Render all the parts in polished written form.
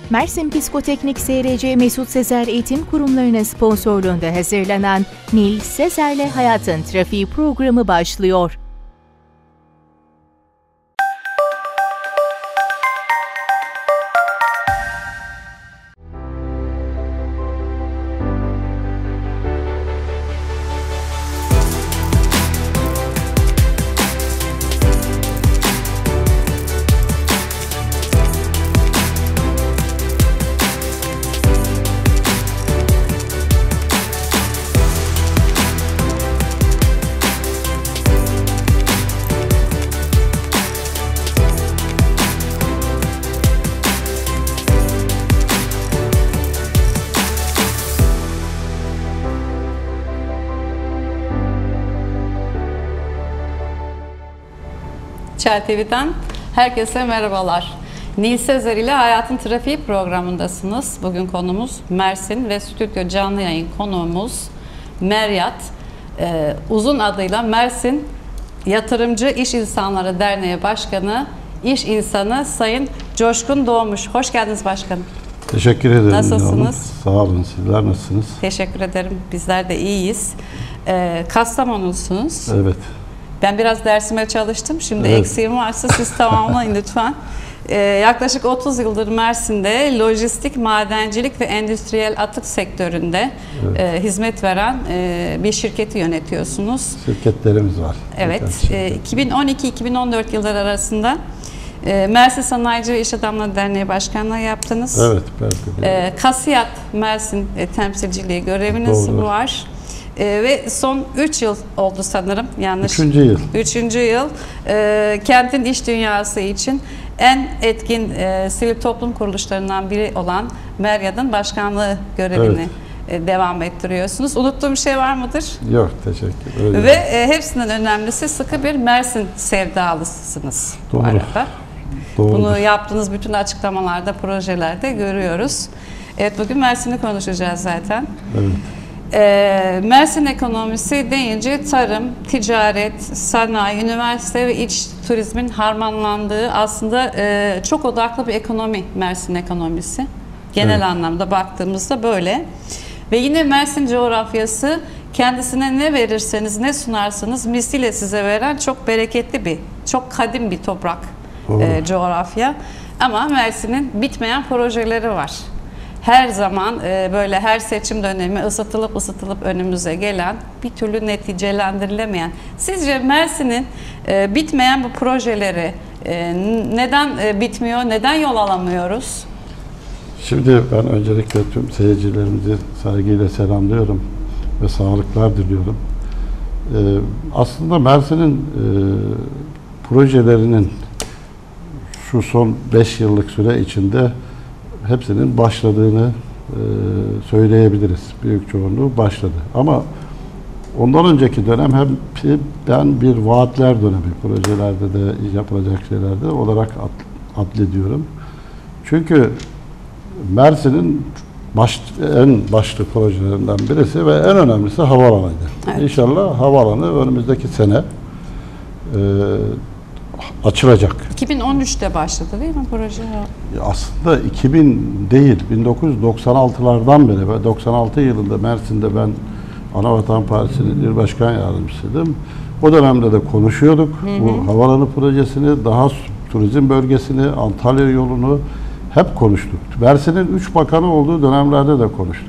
Mersin Psikoteknik SRC Mesut Sezer Eğitim Kurumları'nın sponsorluğunda hazırlanan Nil Sezer'le Hayatın Trafiği programı başlıyor. Çel TV'den herkese merhabalar. Nil Sezer ile Hayatın Trafiği programındasınız. Bugün konumuz Mersin ve stüdyo canlı yayın konuğumuz Meryat. Uzun adıyla Mersin Yatırımcı İş İnsanları Derneği Başkanı, İş İnsanı Sayın Coşkun Doğmuş. Hoş geldiniz başkanım. Teşekkür ederim. Nasılsınız? Sağ olun. Sizler nasılsınız? Teşekkür ederim. Bizler de iyiyiz. Kastamonu'sunuz. Evet. Ben biraz dersime çalıştım. Şimdi evet. Eksiğim varsa siz tamamlayın lütfen. Yaklaşık 30 yıldır Mersin'de lojistik, madencilik ve endüstriyel atık sektöründe hizmet veren bir şirketi yönetiyorsunuz. Şirketlerimiz var. Evet. 2012-2014 yılları arasında Mersin Sanayici ve İş Adamları Derneği Başkanlığı yaptınız. Evet. Belki Kasiyat Mersin temsilciliği göreviniz Doğru. var. Ve son 3 yıl oldu sanırım. Yanlış. 3. yıl. 3. yıl. Kentin iş dünyası için en etkin sivil toplum kuruluşlarından biri olan Meryat'ın başkanlığı görevini devam ettiriyorsunuz. Unuttuğum bir şey var mıdır? Yok, teşekkür ederim. Ve hepsinden önemlisi sıkı bir Mersin sevdalısınız. Doğru. Bu arada. Doğrudur. Bunu yaptığınız bütün açıklamalarda, projelerde görüyoruz. Evet, bugün Mersin'i konuşacağız zaten. Evet. Mersin ekonomisi deyince tarım, ticaret, sanayi, üniversite ve iç turizmin harmanlandığı aslında çok odaklı bir ekonomi Mersin ekonomisi. Genel anlamda baktığımızda böyle. Ve yine Mersin coğrafyası kendisine ne verirseniz, ne sunarsanız misliyle size veren çok bereketli bir, çok kadim bir toprak coğrafya. Ama Mersin'in bitmeyen projeleri var. Her zaman böyle her seçim dönemi ısıtılıp önümüze gelen, bir türlü neticelendirilemeyen. Sizce Mersin'in bitmeyen bu projeleri neden bitmiyor, neden yol alamıyoruz? Şimdi ben öncelikle tüm seyircilerimizi saygıyla selamlıyorum ve sağlıklar diliyorum. Aslında Mersin'in projelerinin şu son 5 yıllık süre içinde hepsinin başladığını söyleyebiliriz. Büyük çoğunluğu başladı. Ama ondan önceki dönem hem ben bir vaatler dönemi, projelerde de yapılacak şeylerde olarak addediyorum. Çünkü Mersin'in en başlı projelerinden birisi ve en önemlisi havaalanıydı. Evet. İnşallah havaalanı önümüzdeki sene açılacak. 2013'te başladı değil mi proje? Aslında 2000 değil, 1996'lardan beri ve 96 yılında Mersin'de ben Anavatan Partisi'nin il başkan yardımcısıydım. O dönemde de konuşuyorduk. Bu havaalanı projesini, daha turizm bölgesini, Antalya yolunu hep konuştuk. Mersin'in 3 bakanı olduğu dönemlerde de konuştuk.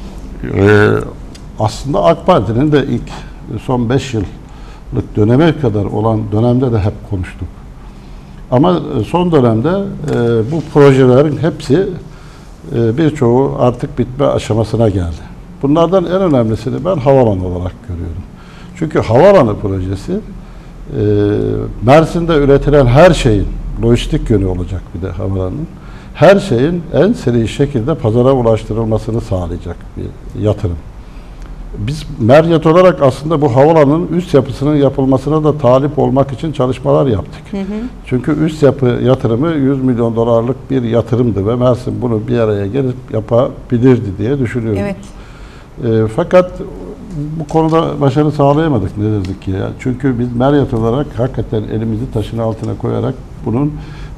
Aslında AK Parti'nin de ilk son 5 yıllık döneme kadar olan dönemde de hep konuştuk. Ama son dönemde bu projelerin hepsi birçoğu artık bitme aşamasına geldi. Bunlardan en önemlisini ben havaalanı olarak görüyorum. Çünkü havaalanı projesi Mersin'de üretilen her şeyin lojistik yönü olacak bir de havaalanının. Her şeyin en seri şekilde pazara ulaştırılmasını sağlayacak bir yatırım. Biz Meryat olarak aslında bu havaalanının üst yapısının yapılmasına da talip olmak için çalışmalar yaptık. Çünkü üst yapı yatırımı 100 milyon dolarlık bir yatırımdı ve Mersin bunu bir araya gelip yapabilirdi diye düşünüyorum. Evet. Fakat bu konuda başarı sağlayamadık ne yazık ki ya. Çünkü biz Meryat olarak hakikaten elimizi taşın altına koyarak bunun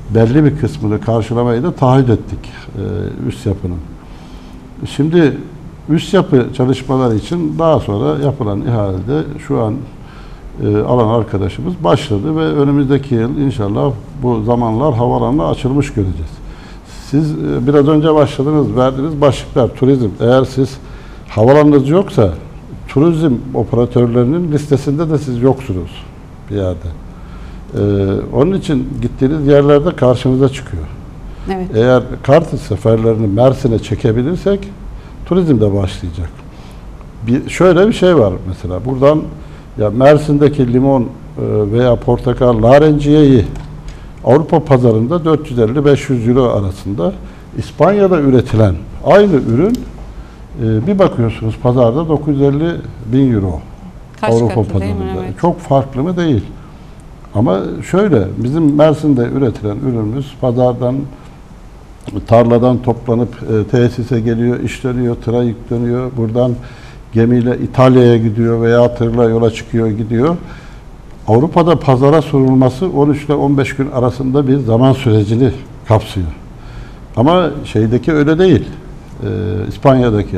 belli bir kısmını karşılamayı da taahhüt ettik üst yapının. Şimdi üst yapı çalışmaları için daha sonra yapılan ihalede şu an alan arkadaşımız başladı ve önümüzdeki yıl inşallah bu zamanlar havalanla açılmış göreceğiz. Siz biraz önce başladınız, verdiğiniz başlıklar turizm. Eğer siz havalanınız yoksa turizm operatörlerinin listesinde de siz yoksunuz bir yerde. Onun için gittiğiniz yerlerde karşınıza çıkıyor. Evet. Eğer Kartal seferlerini Mersin'e çekebilirsek turizm de başlayacak. Şöyle bir şey var mesela. Buradan ya Mersin'deki limon veya portakal, narenciyeyi Avrupa pazarında 450-500 euro arasında, İspanya'da üretilen aynı ürün bir bakıyorsunuz pazarda 950.000 euro. Kaç Avrupa katı pazarında. değil mi? Evet. Çok farklı mı? Değil. Ama şöyle, bizim Mersin'de üretilen ürünümüz pazardan, tarladan toplanıp tesise geliyor, işleniyor, tıra yükleniyor. Buradan gemiyle İtalya'ya gidiyor veya tırla yola çıkıyor, gidiyor. Avrupa'da pazara sunulması 13 ile 15 gün arasında bir zaman sürecini kapsıyor. Ama şeydeki öyle değil. İspanya'daki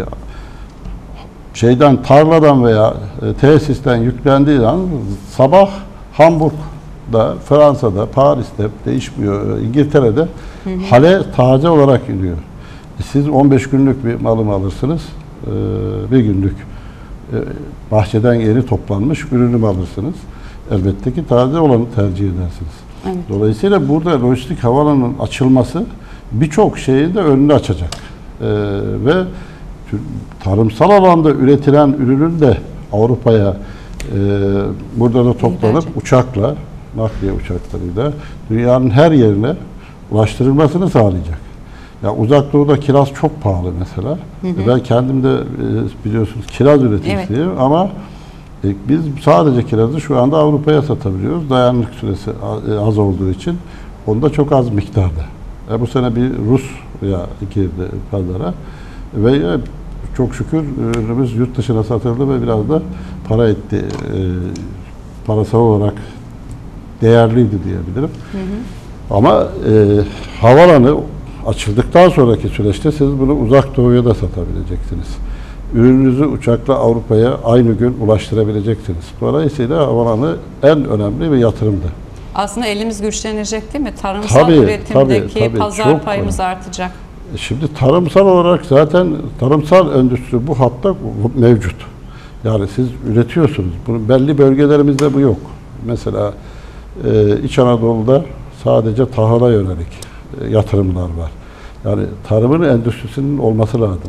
tarladan veya tesisten yüklendiği an sabah Hamburg'da, Fransa'da, Paris'te değişmiyor, İngiltere'de hale taze olarak iniyor. Siz 15 günlük bir malımı alırsınız, bir günlük bahçeden yeni toplanmış ürünümü alırsınız. Elbette ki taze olanı tercih edersiniz. Evet. Dolayısıyla burada lojistik havaalanının açılması birçok şeyin de önünü açacak. Ve tarımsal alanda üretilen ürünün de Avrupa'ya burada da toplanıp uçakla, nakliye uçaklarıyla dünyanın her yerine ulaştırılmasını sağlayacak. Ya Uzak Doğu'da kiraz çok pahalı mesela. Ben kendim de biliyorsunuz kiraz üreticisiyim, evet. Ama biz sadece kirazı şu anda Avrupa'ya satabiliyoruz. Dayanıklık süresi az olduğu için. Onda çok az miktarda. Bu sene bir Rusya girdi pazara ve çok şükür ürünümüz yurt dışına satıldı ve biraz da para etti. Parasal olarak değerliydi diyebilirim. Ama havalanı açıldıktan sonraki süreçte siz bunu Uzak Doğu'ya da satabileceksiniz. Ürününüzü uçakla Avrupa'ya aynı gün ulaştırabileceksiniz. Dolayısıyla havalanı en önemli bir yatırımdı. Aslında elimiz güçlenecek değil mi? Tarımsal üretimdeki tabii, pazar payımız artacak. Şimdi tarımsal olarak zaten tarımsal endüstri bu hatta mevcut. Yani siz üretiyorsunuz. Bunun belli bölgelerimizde bu yok. Mesela İç Anadolu'da sadece tahıla yönelik yatırımlar var. Yani tarımın endüstrisinin olması lazım.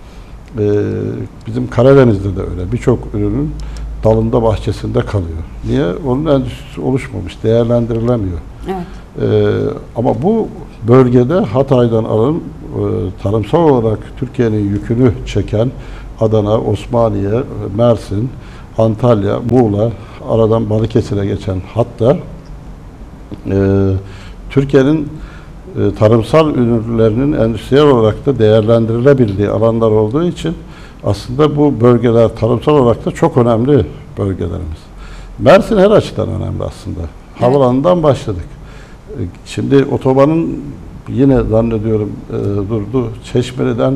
Bizim Karadeniz'de de öyle. Birçok ürünün dalında, bahçesinde kalıyor. Niye? Onun endüstrisi oluşmamış, değerlendirilemiyor. Evet. Ama bu bölgede Hatay'dan alın tarımsal olarak Türkiye'nin yükünü çeken Adana, Osmaniye, Mersin, Antalya, Muğla, aradan Balıkesir'e geçen hatta Türkiye'nin tarımsal ürünlerinin endüstriyel olarak da değerlendirilebildiği alanlar olduğu için aslında bu bölgeler tarımsal olarak da çok önemli bölgelerimiz. Mersin her açıdan önemli aslında. Havalanından başladık. Şimdi otobanın yine zannediyorum durdu. Çeşmeli'den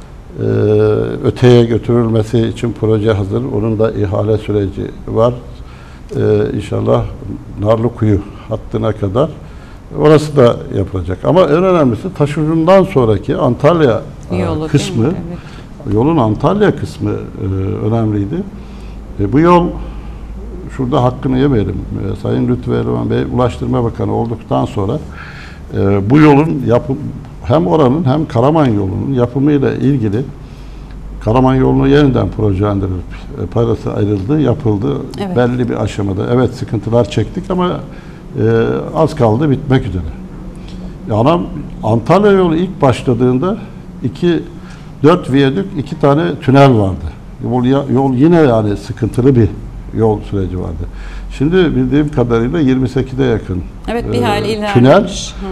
öteye götürülmesi için proje hazır. Onun da ihale süreci var. İnşallah Narlıkuyu hattına kadar orası da yapılacak. Ama en önemlisi taşucundan sonraki Antalya kısmı, evet. Yolun Antalya kısmı önemliydi. Bu yol, şurada hakkını yemeyelim. Sayın Lütfü Elvan Bey Ulaştırma Bakanı olduktan sonra bu yolun hem oranın hem Karaman yolunun yapımıyla ilgili Karaman yolunu yeniden projelendirilip parası ayrıldı, yapıldı. Evet. Belli bir aşamada. Evet sıkıntılar çektik ama az kaldı bitmek üzere. Yani Antalya yolu ilk başladığında 4 viyadük, 2 tane tünel vardı. Yol yine yani sıkıntılı bir yol süreci vardı. Şimdi bildiğim kadarıyla 28'e yakın evet, bir hali tünel,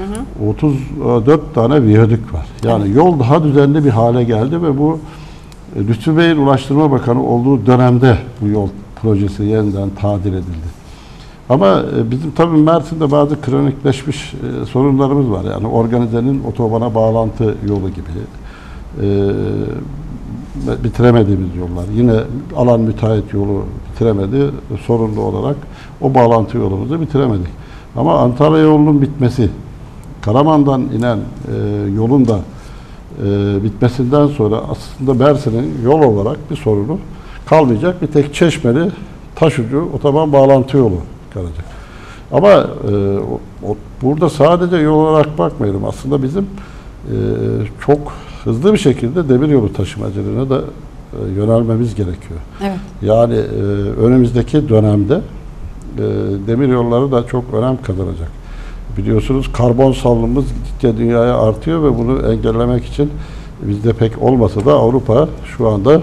34 tane viyadük var. Yani evet. Yol daha düzenli bir hale geldi ve bu Lütfü Bey'in Ulaştırma Bakanı olduğu dönemde bu yol projesi yeniden tadil edildi. Ama bizim tabii Mersin'de bazı kronikleşmiş sorunlarımız var. Yani organizenin otobana bağlantı yolu gibi. Bitiremediğimiz yollar. Yine alan müteahhit yolu bitiremedi. Sorunlu olarak o bağlantı yolumuzu bitiremedik. Ama Antalya yolunun bitmesi, Karaman'dan inen yolun da bitmesinden sonra aslında Mersin'in yol olarak bir sorunu kalmayacak. Bir tek Çeşmeli Taşucu otoban bağlantı yolu kalacak. Ama burada sadece yol olarak bakmayalım. Aslında bizim çok hızlı bir şekilde demiryolu taşımacılığına da yönelmemiz gerekiyor. Evet. Yani önümüzdeki dönemde demiryolları da çok önem kazanacak. Biliyorsunuz karbon salınımımız gittikçe dünyaya artıyor ve bunu engellemek için bizde pek olmasa da Avrupa şu anda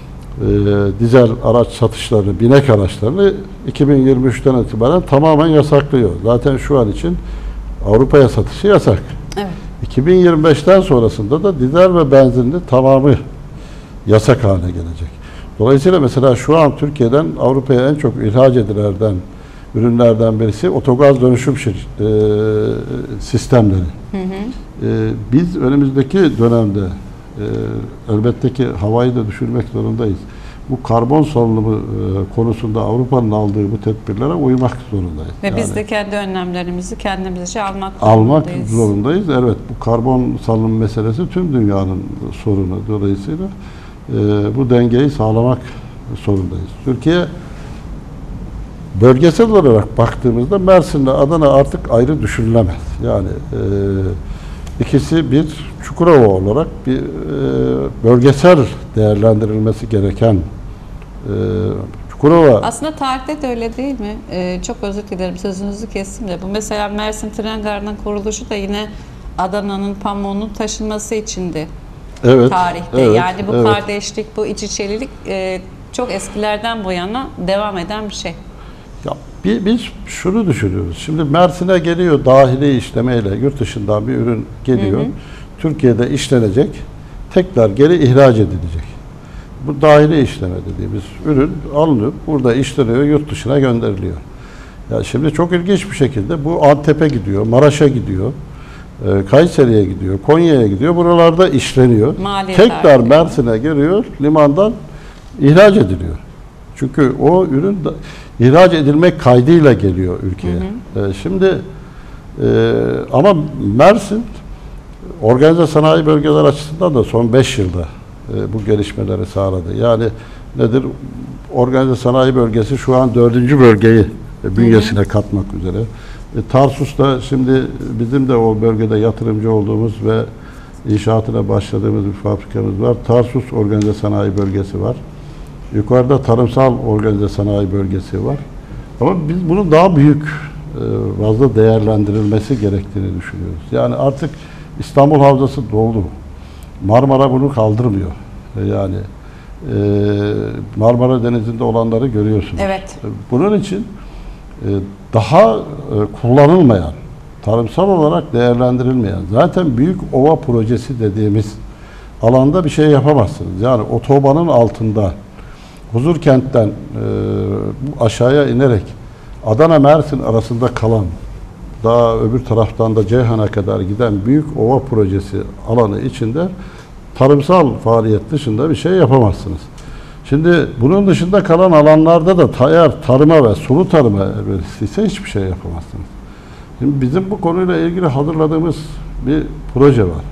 dizel araç satışlarını, binek araçlarını 2023'ten itibaren tamamen yasaklıyor. Zaten şu an için Avrupa'ya satışı yasak. Evet. 2025'ten sonrasında da dizel ve benzinli tamamı yasak haline gelecek. Dolayısıyla mesela şu an Türkiye'den Avrupa'ya en çok ihraç edilen ürünlerden birisi otogaz dönüşüm sistemleri. Hı hı. Biz önümüzdeki dönemde elbette ki havayı da düşürmek zorundayız. Bu karbon salınımı konusunda Avrupa'nın aldığı bu tedbirlere uymak zorundayız. Ve biz de kendi önlemlerimizi kendimizce almak zorundayız. Evet, bu karbon salınım meselesi tüm dünyanın sorunu. Dolayısıyla bu dengeyi sağlamak zorundayız. Türkiye bölgesel olarak baktığımızda Mersin'le Adana artık ayrı düşünülemez. Yani ikisi bir Çukurova olarak bir bölgesel değerlendirilmesi gereken Çukurova. Aslında tarihte de öyle değil mi? Çok özür dilerim, sözünüzü kestim de. Bu mesela Mersin Tren Garı'nın kuruluşu da yine Adana'nın pamuğunun taşınması içindi. Evet, tarihte. Evet, yani bu kardeşlik, bu iç içelilik çok eskilerden bu yana devam eden bir şey. Ya biz şunu düşünüyoruz. Şimdi Mersin'e geliyor dahili işlemeyle, yurt dışından bir ürün geliyor. Hı hı. Türkiye'de işlenecek, tekrar geri ihraç edilecek. Bu dahili işleme dediğimiz ürün alınıp burada işleniyor, yurt dışına gönderiliyor. Ya şimdi çok ilginç bir şekilde bu Antep'e gidiyor, Maraş'a gidiyor, Kayseri'ye gidiyor, Konya'ya gidiyor. Buralarda işleniyor. Maliyet tekrar Mersin'e geliyor, limandan ihraç ediliyor. Çünkü o ürün ihraç edilmek kaydıyla geliyor ülkeye. Hı hı. Şimdi ama Mersin organize sanayi bölgeler açısından da son 5 yılda bu gelişmeleri sağladı. Yani nedir? Organize sanayi bölgesi şu an 4. bölgeyi bünyesine katmak üzere. Tarsus'ta şimdi bizim de o bölgede yatırımcı olduğumuz ve inşaatına başladığımız bir fabrikamız var. Tarsus organize sanayi bölgesi var. Yukarıda tarımsal organize sanayi bölgesi var. Ama biz bunun daha büyük, fazla değerlendirilmesi gerektiğini düşünüyoruz. Yani artık İstanbul Havzası doldu. Marmara bunu kaldırmıyor. Yani Marmara Denizi'nde olanları görüyorsunuz. Evet. Bunun için daha kullanılmayan, tarımsal olarak değerlendirilmeyen, zaten büyük ova projesi dediğimiz alanda bir şey yapamazsınız. Yani otobanın altında Huzurkent'ten aşağıya inerek Adana-Mersin arasında kalan, daha öbür taraftan da Ceyhan'a kadar giden büyük ova projesi alanı içinde tarımsal faaliyet dışında bir şey yapamazsınız. Şimdi bunun dışında kalan alanlarda da eğer tarıma ve sulu tarıma ise hiçbir şey yapamazsınız. Şimdi bizim bu konuyla ilgili hazırladığımız bir proje var.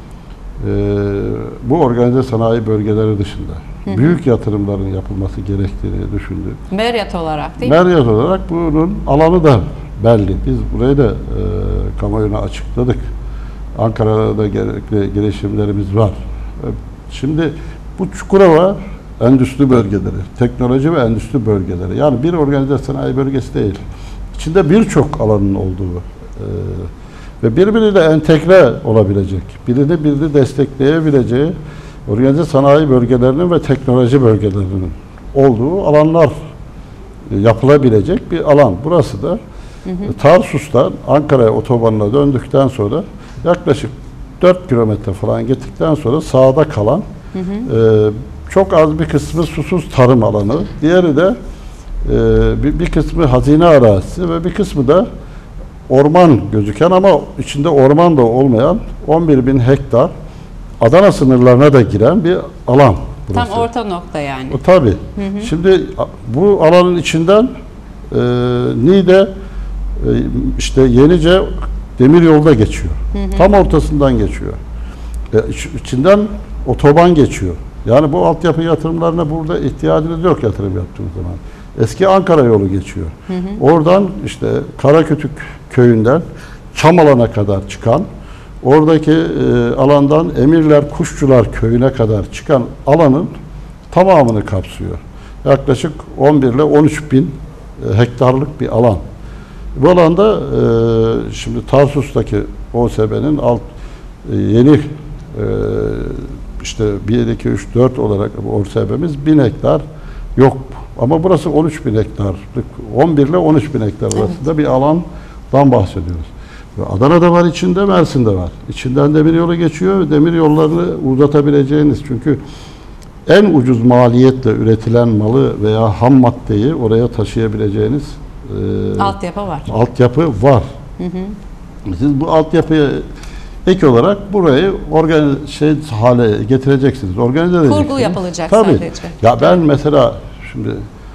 Bu organize sanayi bölgeleri dışında büyük yatırımların yapılması gerektiğini düşündük. Meryat olarak değil mi? Meryat olarak bunun alanı da belli. Biz burayı da kamuoyuna açıkladık. Ankara'da da gerekli gelişimlerimiz var. Şimdi bu Çukurova endüstri bölgeleri, teknoloji ve endüstri bölgeleri. Yani bir organize sanayi bölgesi değil. İçinde birçok alanın olduğu ve birbiriyle entegre olabilecek, birini destekleyebileceği organize sanayi bölgelerinin ve teknoloji bölgelerinin olduğu alanlar yapılabilecek bir alan. Burası da Tarsus'tan Ankara'ya otobanına döndükten sonra yaklaşık 4 kilometre falan gittikten sonra sağda kalan çok az bir kısmı susuz tarım alanı. Diğeri de bir kısmı hazine arazisi ve bir kısmı da orman gözüken ama içinde orman da olmayan 11.000 hektar Adana sınırlarına da giren bir alan burası. Tam orta nokta yani. Tabii. Şimdi bu alanın içinden Niğde işte Yenice demiryolu da geçiyor. Tam ortasından geçiyor. İçinden otoban geçiyor. Yani bu altyapı yatırımlarına burada ihtiyacınız yok yatırım yaptığınız zaman. Eski Ankara yolu geçiyor. Oradan işte Karakütük köyünden Çamalan'a kadar çıkan, oradaki alandan Emirler Kuşçular köyüne kadar çıkan alanın tamamını kapsıyor. Yaklaşık 11 ile 13 bin hektarlık bir alan. Bu alanda şimdi Tarsus'taki OSB'nin yeni işte 1, 2, 3, 4 olarak OSB'miz 1000 hektar yok. Ama burası 13 bin hektarlık, 11 ile 13 bin hektar arasında bir alandan bahsediyoruz. Ve Adana'da var içinde, Mersin'de var. İçinden demiryolu geçiyor. Demir yollarını uzatabileceğiniz, çünkü en ucuz maliyetle üretilen malı veya ham maddeyi oraya taşıyabileceğiniz altyapı var. Siz bu altyapıya ek olarak burayı hale getireceksiniz, organize edeceksiniz. Kurgu yapılacak sadece. Ya ben mesela şimdi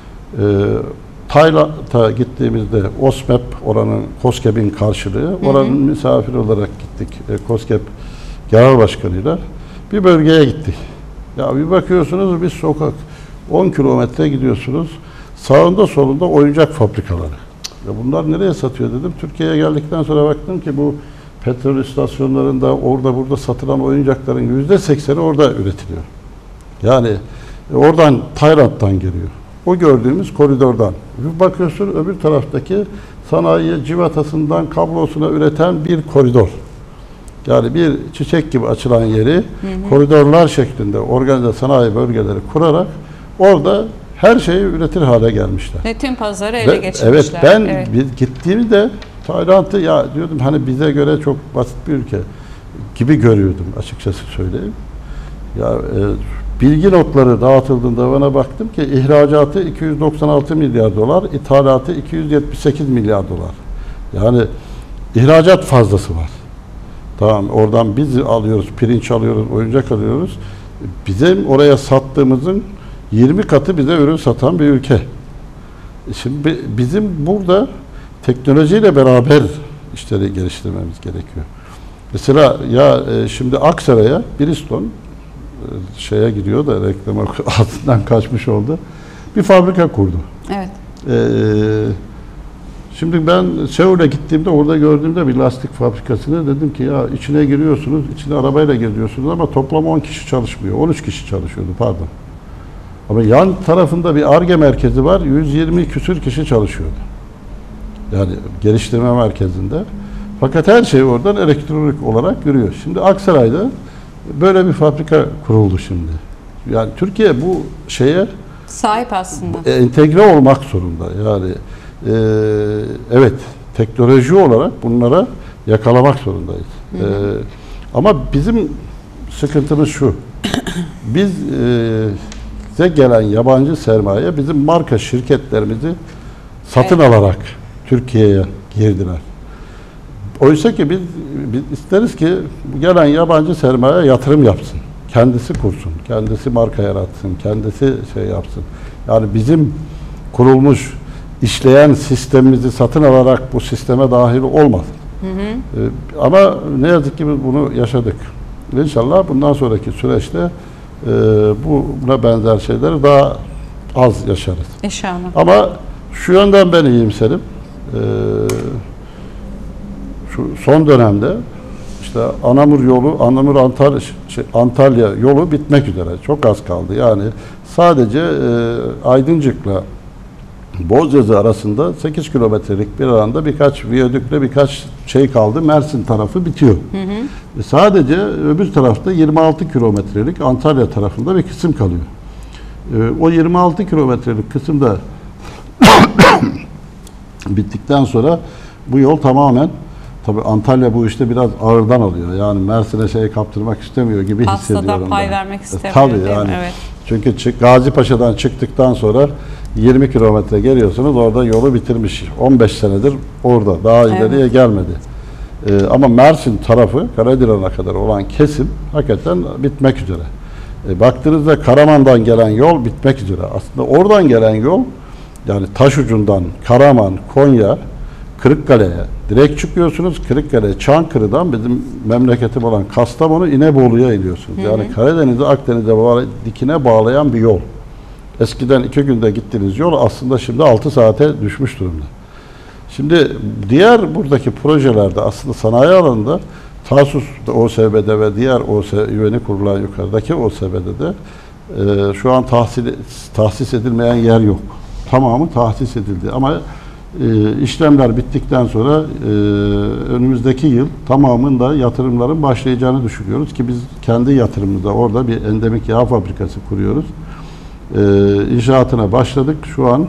Tayland'a gittiğimizde OSMEP, oranın KOSGEB'in karşılığı, oranın misafiri olarak gittik. KOSGEB Genel Başkanı'yla bir bölgeye gittik. Ya bir bakıyorsunuz bir sokak 10 kilometre gidiyorsunuz. Sağında solunda oyuncak fabrikaları. Ya bunlar nereye satıyor dedim. Türkiye'ye geldikten sonra baktım ki bu petrol istasyonlarında orada burada satılan oyuncakların %80'i orada üretiliyor. Yani oradan Tayland'dan geliyor. O gördüğümüz koridordan. Bir bakıyorsun öbür taraftaki sanayi civatasından kablosuna üreten bir koridor. Yani bir çiçek gibi açılan yeri koridorlar şeklinde organize sanayi bölgeleri kurarak orada her şeyi üretir hale gelmişler. Ve tüm pazarı ele geçirmişler. Evet, ben gittiğimde Tayland'ı ya diyordum hani bize göre çok basit bir ülke gibi görüyordum açıkçası söyleyeyim. Ya bilgi notları dağıtıldığında bana baktım ki ihracatı 296 milyar dolar, ithalatı 278 milyar dolar. Yani ihracat fazlası var. Tamam, oradan biz alıyoruz, pirinç alıyoruz, oyuncak alıyoruz. Bizim oraya sattığımızın 20 katı bize ürün satan bir ülke. Şimdi bizim burada teknolojiyle beraber işleri geliştirmemiz gerekiyor. Mesela şimdi Aksaray'a Bridgestone şeye gidiyor da reklama altından kaçmış oldu. Bir fabrika kurdu. Evet. Şimdi ben Seul'e gittiğimde orada gördüğümde bir lastik fabrikasını dedim ki ya içine giriyorsunuz, içine arabayla geziyorsunuz ama toplam 10 kişi çalışmıyor. 13 kişi çalışıyordu pardon. Ama yan tarafında bir Ar-Ge merkezi var. 120 küsür kişi çalışıyordu. Yani geliştirme merkezinde. Fakat her şey oradan elektronik olarak yürüyor. Şimdi Aksaray'da böyle bir fabrika kuruldu şimdi. Yani Türkiye bu şeye sahip aslında. Entegre olmak zorunda. Yani evet teknoloji olarak bunlara yakalamak zorundayız. Ama bizim sıkıntımız şu. Bize gelen yabancı sermaye bizim marka şirketlerimizi satın alarak Türkiye'ye girdiler. Oysa ki biz isteriz ki gelen yabancı sermaye yatırım yapsın. Kendisi kursun, kendisi marka yaratsın, kendisi şey yapsın. Yani bizim kurulmuş, işleyen sistemimizi satın alarak bu sisteme dahil olmasın. Ama ne yazık ki biz bunu yaşadık. İnşallah bundan sonraki süreçte buna benzer şeyleri daha az yaşarız. İnşallah. Ama şu yönden ben iyimserim. Şu son dönemde işte Anamur yolu, Antalya yolu bitmek üzere. Çok az kaldı. Yani sadece Aydıncık'la Bozcazı arasında 8 kilometrelik bir alanda birkaç viyadükle birkaç şey kaldı. Mersin tarafı bitiyor. Sadece öbür tarafta 26 kilometrelik Antalya tarafında bir kısım kalıyor. O 26 kilometrelik kısımda bittikten sonra bu yol tamamen, tabii Antalya bu işte biraz ağırdan alıyor. Yani Mersin'e şey kaptırmak istemiyor gibi hissediyorum. Pastadan pay vermek istemiyor. Tabii yani. Evet. Çünkü Gazi Paşa'dan çıktıktan sonra 20 kilometre geliyorsunuz, orada yolu bitirmiş. 15 senedir orada, daha ileriye gelmedi. Ama Mersin tarafı, Karadilan'a kadar olan kesim hakikaten bitmek üzere. Baktığınızda Karaman'dan gelen yol bitmek üzere. Aslında oradan gelen yol, yani Taşucu'ndan Karaman, Konya, Kırıkkale'ye direkt çıkıyorsunuz. Kırıkkale, Çankırı'dan bizim memleketim olan Kastamonu, İnebolu'ya iniyorsunuz. Yani Karadeniz'i Akdeniz'e dikine bağlayan bir yol. Eskiden 2 günde gittiğiniz yol aslında şimdi 6 saate düşmüş durumda. Şimdi diğer buradaki projelerde aslında sanayi alanında Tarsus OSB'de ve diğer yeni kurulan yukarıdaki OSB'de de şu an tahsis edilmeyen yer yok. Tamamı tahsis edildi ama işlemler bittikten sonra önümüzdeki yıl tamamında yatırımların başlayacağını düşünüyoruz ki biz kendi yatırımımızda orada bir endemik yağ fabrikası kuruyoruz. İnşaatına başladık. Şu an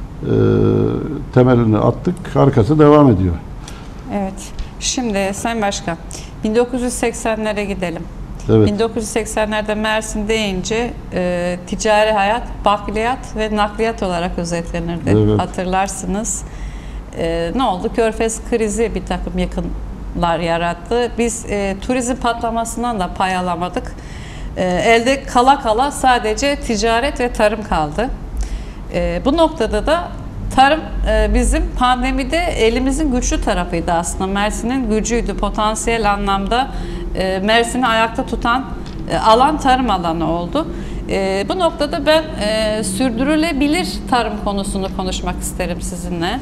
temelini attık. Arkası devam ediyor. Evet. Şimdi Sayın Başkan, 1980'lere gidelim. Evet. 1980'lerde Mersin deyince ticari hayat, bakliyat ve nakliyat olarak özetlenirdi. Evet. Hatırlarsınız. Ne oldu? Körfez krizi bir takım yıkımlar yarattı. Biz turizm patlamasından da pay alamadık. Elde kala kala sadece ticaret ve tarım kaldı. Bu noktada da tarım bizim pandemide elimizin güçlü tarafıydı aslında. Mersin'in gücüydü. Potansiyel anlamda Mersin'i ayakta tutan alan tarım alanı oldu. Bu noktada ben sürdürülebilir tarım konusunu konuşmak isterim sizinle.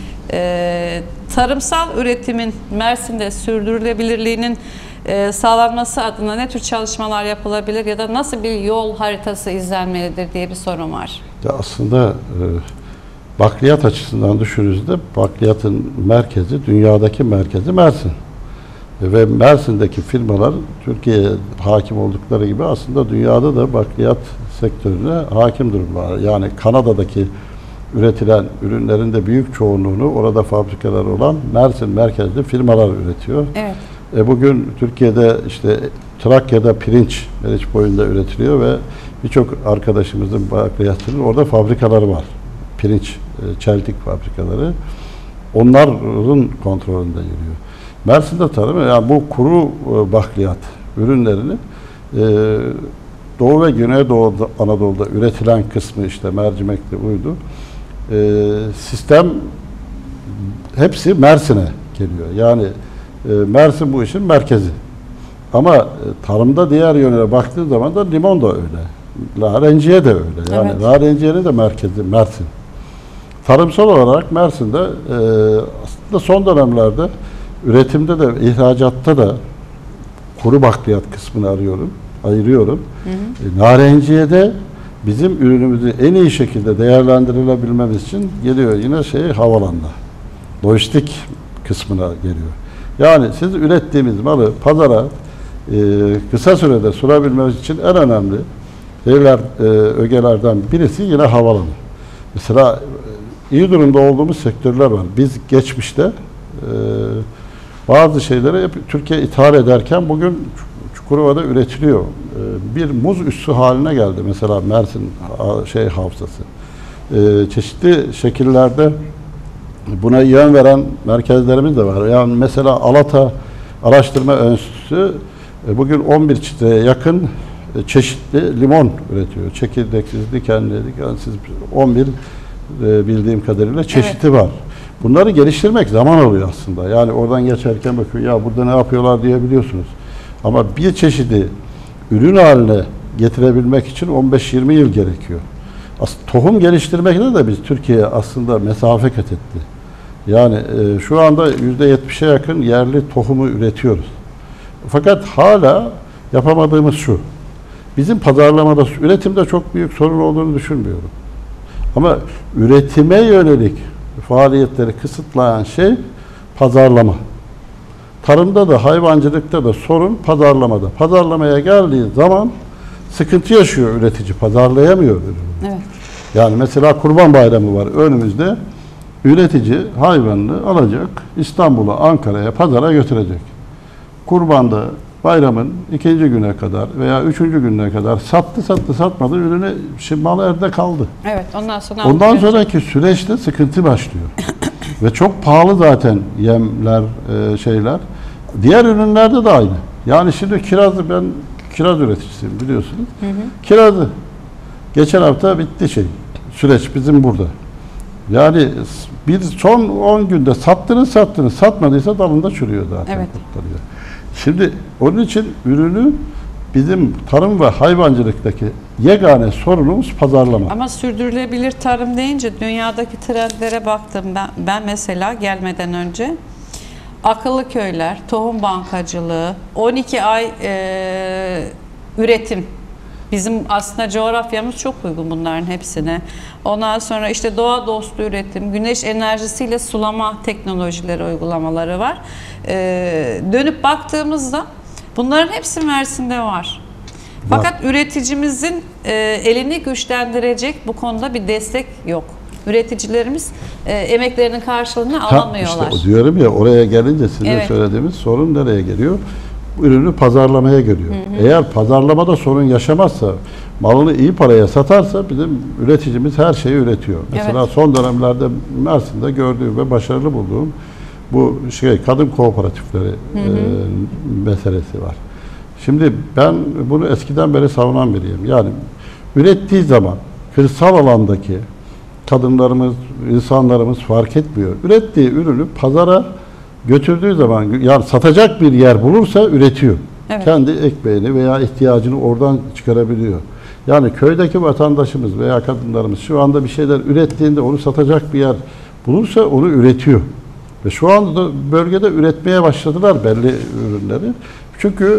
Tarımsal üretimin Mersin'de sürdürülebilirliğinin sağlanması adına ne tür çalışmalar yapılabilir ya da nasıl bir yol haritası izlenmelidir diye bir sorun var. Ya aslında bakliyat açısından düşündüğünüzde bakliyatın merkezi, dünyadaki merkezi Mersin. Ve Mersin'deki firmalar Türkiye'ye hakim oldukları gibi aslında dünyada da bakliyat sektörüne hakim durumda. Yani Kanada'daki üretilen ürünlerin de büyük çoğunluğunu orada fabrikalar olan Mersin merkezli firmalar üretiyor. Evet. Bugün Türkiye'de işte Trakya'da pirinç, Meriç boyunda üretiliyor ve birçok arkadaşımızın bakliyatçının orada fabrikaları var. Pirinç, çeltik fabrikaları. Onların kontrolünde yürüyor. Mersin'de tarım, yani bu kuru bakliyat ürünlerini Doğu ve Güneydoğu Anadolu'da üretilen kısmı işte mercimekli uydu. Sistem hepsi Mersin'e geliyor. Yani Mersin bu işin merkezi. Ama tarımda diğer yönüne baktığın zaman da limon da öyle. Narenciye de öyle. Yani evet. Narenciyenin de merkezi Mersin. Tarımsal olarak Mersin'de aslında son dönemlerde üretimde de ihracatta da kuru bakliyat kısmını ayırıyorum. Narenciye'de bizim ürünümüzü en iyi şekilde değerlendirilebilmemiz için geliyor yine havalanına. Lojistik kısmına geliyor. Yani siz ürettiğimiz malı pazara kısa sürede sunabilmemiz için en önemli ögelerden birisi yine havalanı. Mesela iyi durumda olduğumuz sektörler var. Biz geçmişte bazı şeyleri hep Türkiye ithal ederken bugün Çukurova'da üretiliyor. Bir muz üssü haline geldi mesela Mersin havzası. Çeşitli şekillerde buna yön veren merkezlerimiz de var. Yani mesela Alata Araştırma Enstitüsü bugün 11 çeşitlere yakın çeşitli limon üretiyor. Çekirdeksiz, dikenli, dikensiz 11 bildiğim kadarıyla çeşidi var. Bunları geliştirmek zaman alıyor aslında. Yani oradan geçerken bakıyor ya burada ne yapıyorlar diyebiliyorsunuz. Ama bir çeşidi ürün haline getirebilmek için 15-20 yıl gerekiyor. Aslında tohum geliştirmekte de biz Türkiye'ye aslında mesafe kat etti. Yani şu anda %70'e yakın yerli tohumu üretiyoruz. Fakat hala yapamadığımız şu. Bizim pazarlamada, üretimde çok büyük sorun olduğunu düşünmüyorum. Ama üretime yönelik faaliyetleri kısıtlayan şey pazarlama. Tarımda da hayvancılıkta da sorun pazarlamada. Pazarlamaya geldiği zaman sıkıntı yaşıyor üretici, pazarlayamıyor ürünü. Evet. Yani mesela Kurban Bayramı var önümüzde. Üretici hayvanını alacak, İstanbul'a, Ankara'ya, pazara götürecek. Kurbanda bayramın 2. güne kadar veya 3. gününe kadar satmadı ürünü, şimdi mal elde kaldı. Evet, ondan sonra Ondan sonraki süreçte sıkıntı başlıyor. Ve çok pahalı zaten yemler, şeyler. Diğer ürünlerde de aynı. Yani şimdi kirazı, ben kiraz üreticisiyim biliyorsunuz. Kirazı geçen hafta bitti süreç bizim burada. Yani bir son 10 günde sattınız, satmadıysa dalında çürüyor zaten. Evet. Kurtarıyor. Şimdi onun için ürünü bizim tarım ve hayvancılıktaki yegane sorunumuz pazarlama. Ama sürdürülebilir tarım deyince dünyadaki trendlere baktım. Ben mesela gelmeden önce akıllı köyler, tohum bankacılığı, 12 ay üretim. Bizim aslında coğrafyamız çok uygun bunların hepsine. Ondan sonra işte doğa dostu üretim, güneş enerjisiyle sulama teknolojileri, uygulamaları var. Dönüp baktığımızda bunların hepsi Mersin'de var. Fakat üreticimizin elini güçlendirecek bu konuda bir destek yok. Üreticilerimiz emeklerinin karşılığını alamıyorlar. İşte diyorum ya, oraya gelince size söylediğimiz sorun nereye geliyor? Ürünü pazarlamaya geliyor. Eğer pazarlamada sorun yaşamazsa, malını iyi paraya satarsa bizim üreticimiz her şeyi üretiyor. Mesela son dönemlerde Mersin'de gördüğüm ve başarılı bulduğum bu kadın kooperatifleri meselesi var. Şimdi ben bunu eskiden beri savunan biriyim. Yani ürettiği zaman kırsal alandaki kadınlarımız, insanlarımız fark etmiyor. Ürettiği ürünü pazara götürdüğü zaman, yani satacak bir yer bulursa üretiyor. Evet. Kendi ekmeğini veya ihtiyacını oradan çıkarabiliyor. Yani köydeki vatandaşımız veya kadınlarımız şu anda bir şeyler ürettiğinde onu satacak bir yer bulursa onu üretiyor. Ve şu anda bölgede üretmeye başladılar belli ürünleri. Çünkü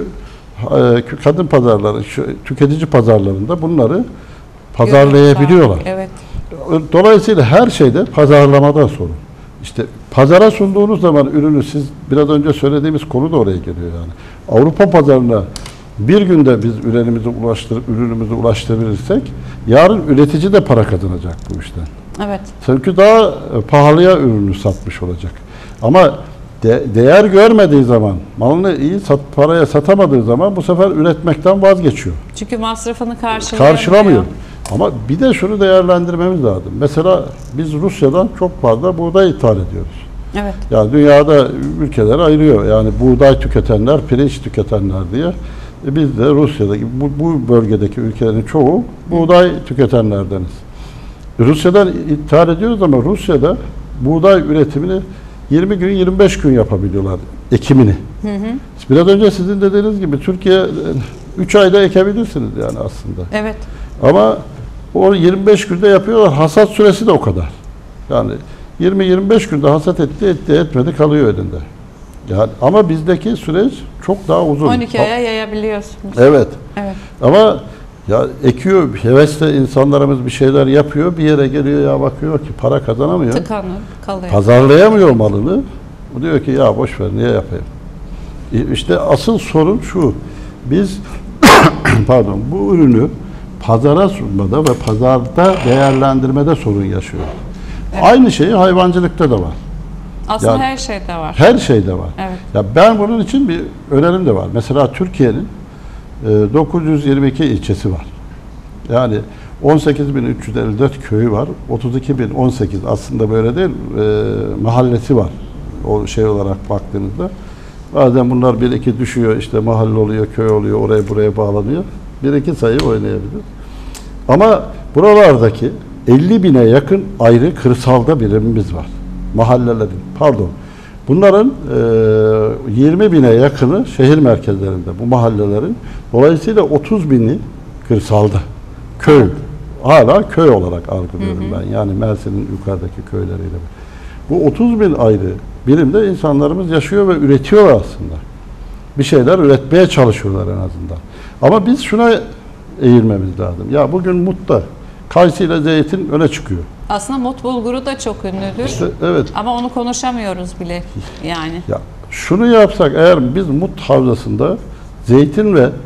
kadın pazarları, tüketici pazarlarında bunları pazarlayabiliyorlar. Evet. Dolayısıyla her şeyde pazarlamada sorun. İşte pazara sunduğunuz zaman ürünü, siz biraz önce söylediğimiz konu da oraya geliyor yani. Avrupa pazarına bir günde biz ürünümüzü ulaştırabilirsek yarın üretici de para kazanacak bu işten. Evet. Çünkü daha pahalıya ürünü satmış olacak. Ama değer görmediği zaman, malını iyi paraya satamadığı zaman bu sefer üretmekten vazgeçiyor. Çünkü masrafını karşılamıyor. Ama bir de şunu değerlendirmemiz lazım. Mesela biz Rusya'dan çok fazla buğday ithal ediyoruz. Evet. Yani dünyada ülkeler ayırıyor. Yani buğday tüketenler, pirinç tüketenler diye. Biz de Rusya'daki bu bölgedeki ülkelerin çoğu buğday tüketenlerdeniz. Rusya'dan ithal ediyoruz ama Rusya'da buğday üretimini 20 gün, 25 gün yapabiliyorlar ekimini. Biraz önce sizin dediğiniz gibi Türkiye 3 ayda ekebilirsiniz yani aslında. Evet. Ama o 25 günde yapıyorlar. Hasat süresi de o kadar. Yani 20-25 günde hasat etti etmedi kalıyor elinde. Yani ama bizdeki süreç çok daha uzun. 12 aya yayabiliyorsunuz. Evet. Evet. Ama ya ekiyor, hevesle insanlarımız bir şeyler yapıyor, bir yere geliyor ya bakıyor ki para kazanamıyor. Tıkanır, kalıyor. Pazarlayamıyor malını. O diyor ki ya boş ver, niye yapayım? İşte asıl sorun şu. Biz bu ürünü pazara sunmada ve pazarda değerlendirmede sorun yaşıyoruz. Evet. Aynı şeyi hayvancılıkta da var. Aslında yani, her şeyde var. Her şeyde var. Evet. Ya ben bunun için bir önerim de var. Mesela Türkiye'nin 922 ilçesi var. Yani 18.354 köyü var. 32.018 aslında böyle değil, mahallesi var. O şey olarak baktığınızda. Bazen bunlar bir iki düşüyor, işte mahalle oluyor, köy oluyor, oraya buraya bağlanıyor. Bir iki sayı oynayabilir. Ama buralardaki 50.000'e yakın ayrı kırsalda birimimiz var. Mahallelerin, bunların 20.000'e yakını şehir merkezlerinde, bu mahallelerin. Dolayısıyla 30.000'i kırsalda. Köy. Hala köy olarak algılıyorum ben. Yani Mersin'in yukarıdaki köyleriyle. Bu 30.000 ayrı birimde insanlarımız yaşıyor ve üretiyorlar aslında. Bir şeyler üretmeye çalışıyorlar en azından. Ama biz şuna eğilmemiz lazım. Ya bugün Mut'ta kayısı ile zeytin öne çıkıyor. Aslında Mut bulguru da çok ünlüdür. İşte, evet. Ama onu konuşamıyoruz bile yani. Ya şunu yapsak, eğer biz Mut havzasında zeytin ve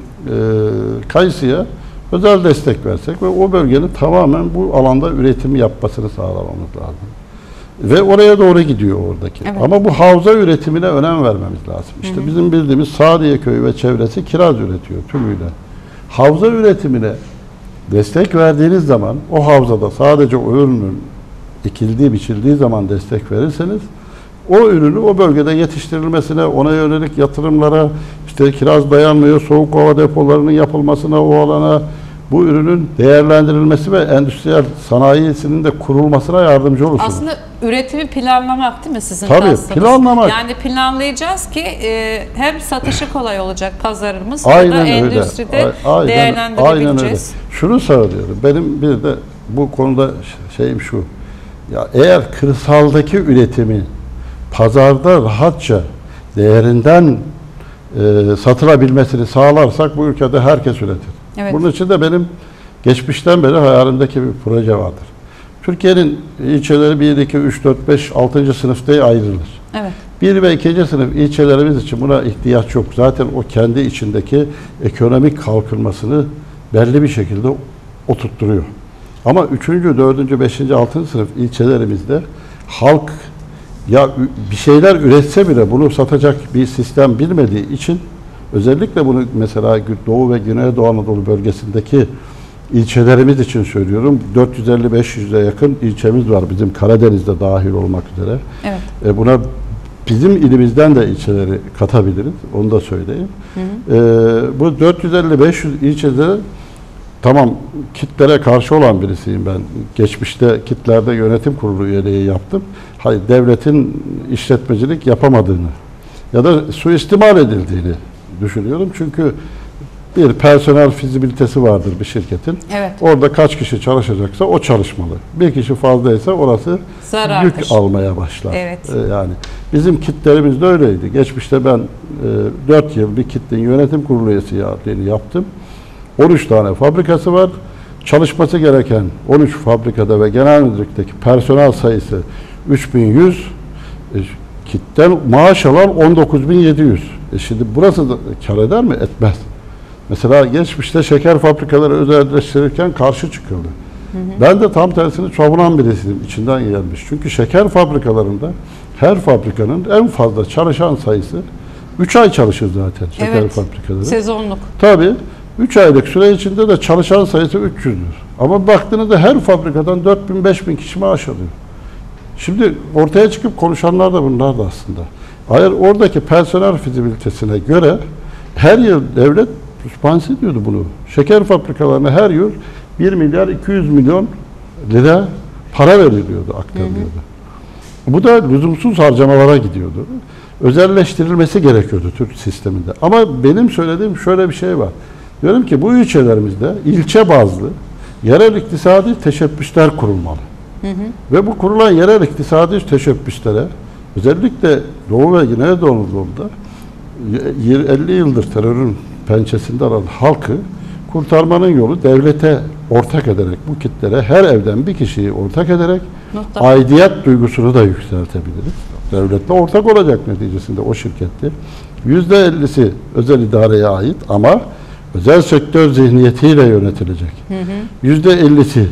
kayısıya özel destek versek ve o bölgenin tamamen bu alanda üretimi yapmasını sağlamamız lazım. Ve oraya doğru gidiyor oradaki. Evet. Ama bu havza üretimine önem vermemiz lazım. İşte bizim bildiğimiz Sadiyeköy ve çevresi kiraz üretiyor tümüyle. Havza üretimine destek verdiğiniz zaman, o havzada sadece o ürünün ekildiği, biçildiği zaman destek verirseniz, o ürünü o bölgede yetiştirilmesine, ona yönelik yatırımlara, işte kiraz dayanmıyor, soğuk hava depolarının yapılmasına, o alana, bu ürünün değerlendirilmesi ve endüstriyel sanayisinin de kurulmasına yardımcı olursunuz. Aslında üretimi planlamak değil mi sizin Tabii, kastınız? planlamak. Yani planlayacağız ki hem satışı kolay olacak pazarımız ya Aynen da öyle. endüstride Aynen değerlendirebileceğiz. öyle. Şunu söylüyorum. Benim bir de bu konuda şeyim şu. Ya eğer kırsaldaki üretimi pazarda rahatça değerinden satılabilmesini sağlarsak bu ülkede herkes üretir. Evet. Bunun için de benim geçmişten beri hayalimdeki bir proje vardır. Türkiye'nin ilçeleri 1, 2, 3, 4, 5, 6. sınıfta ayrılır. Evet. 1 ve 2. sınıf ilçelerimiz için buna ihtiyaç yok. Zaten o kendi içindeki ekonomik kalkınmasını belli bir şekilde oturtturuyor. Ama 3., 4., 5., 6. sınıf ilçelerimizde halk ya bir şeyler üretse bile bunu satacak bir sistem bilmediği için, özellikle bunu mesela Doğu ve Güneydoğu Anadolu bölgesindeki ilçelerimiz için söylüyorum. 450-500'e yakın ilçemiz var bizim, Karadeniz'de dahil olmak üzere. Evet. Buna bizim ilimizden de ilçeleri katabiliriz. Onu da söyleyeyim. Bu 450-500 ilçede tamam, kitlere karşı olan birisiyim ben. Geçmişte kitlerde yönetim kurulu üyeliği yaptım. Hayır, devletin işletmecilik yapamadığını ya da suistimal edildiğini düşünüyorum. Çünkü bir personel fizibilitesi vardır bir şirketin. Evet. Orada kaç kişi çalışacaksa o çalışmalı. Bir kişi fazlaysa orası Zarardır. yük almaya başlar. Evet. Yani bizim kitlerimiz de öyleydi. Geçmişte ben 4 yıl bir kitlenin yönetim kurulu üyesi yaptım. 13 tane fabrikası var. Çalışması gereken 13 fabrikada ve genel müdürlükteki personel sayısı 3100. Kitten maaş alan 19700. Şimdi burası da kar eder mi? Etmez. Mesela geçmişte şeker fabrikaları özelleştirirken karşı çıkıldı. Ben de tam tersini savunan birisiyim, içinden gelmiş. Çünkü şeker fabrikalarında her fabrikanın en fazla çalışan sayısı 3 ay çalışır zaten şeker fabrikaları. Sezonluk. Tabii. 3 aylık süre içinde de çalışan sayısı 300'dür. Ama baktığınızda her fabrikadan 4000-5000 kişi maaş alıyor. Şimdi ortaya çıkıp konuşanlar da bunlar da aslında. Eğer oradaki personel fizibilitesine göre her yıl devlet sponsor ediyordu bunu. Şeker fabrikalarına her yıl 1 milyar 200 milyon lira para veriliyordu, aktarılıyordu. Bu da lüzumsuz harcamalara gidiyordu. Özelleştirilmesi gerekiyordu Türk sisteminde. Ama benim söylediğim şöyle bir şey var. Diyorum ki bu ilçelerimizde ilçe bazlı yerel iktisadi teşebbüsler kurulmalı. Ve bu kurulan yerel iktisadi teşebbüslere özellikle Doğu ve Güneydoğu Anadolu'da 50 yıldır terörün pençesinde olan halkı kurtarmanın yolu devlete ortak ederek, bu kitlere her evden bir kişiyi ortak ederek aidiyet duygusunu da yükseltebiliriz. Devletle ortak olacak neticesinde o şirkette. %50'si özel idareye ait ama özel sektör zihniyetiyle yönetilecek. %50'si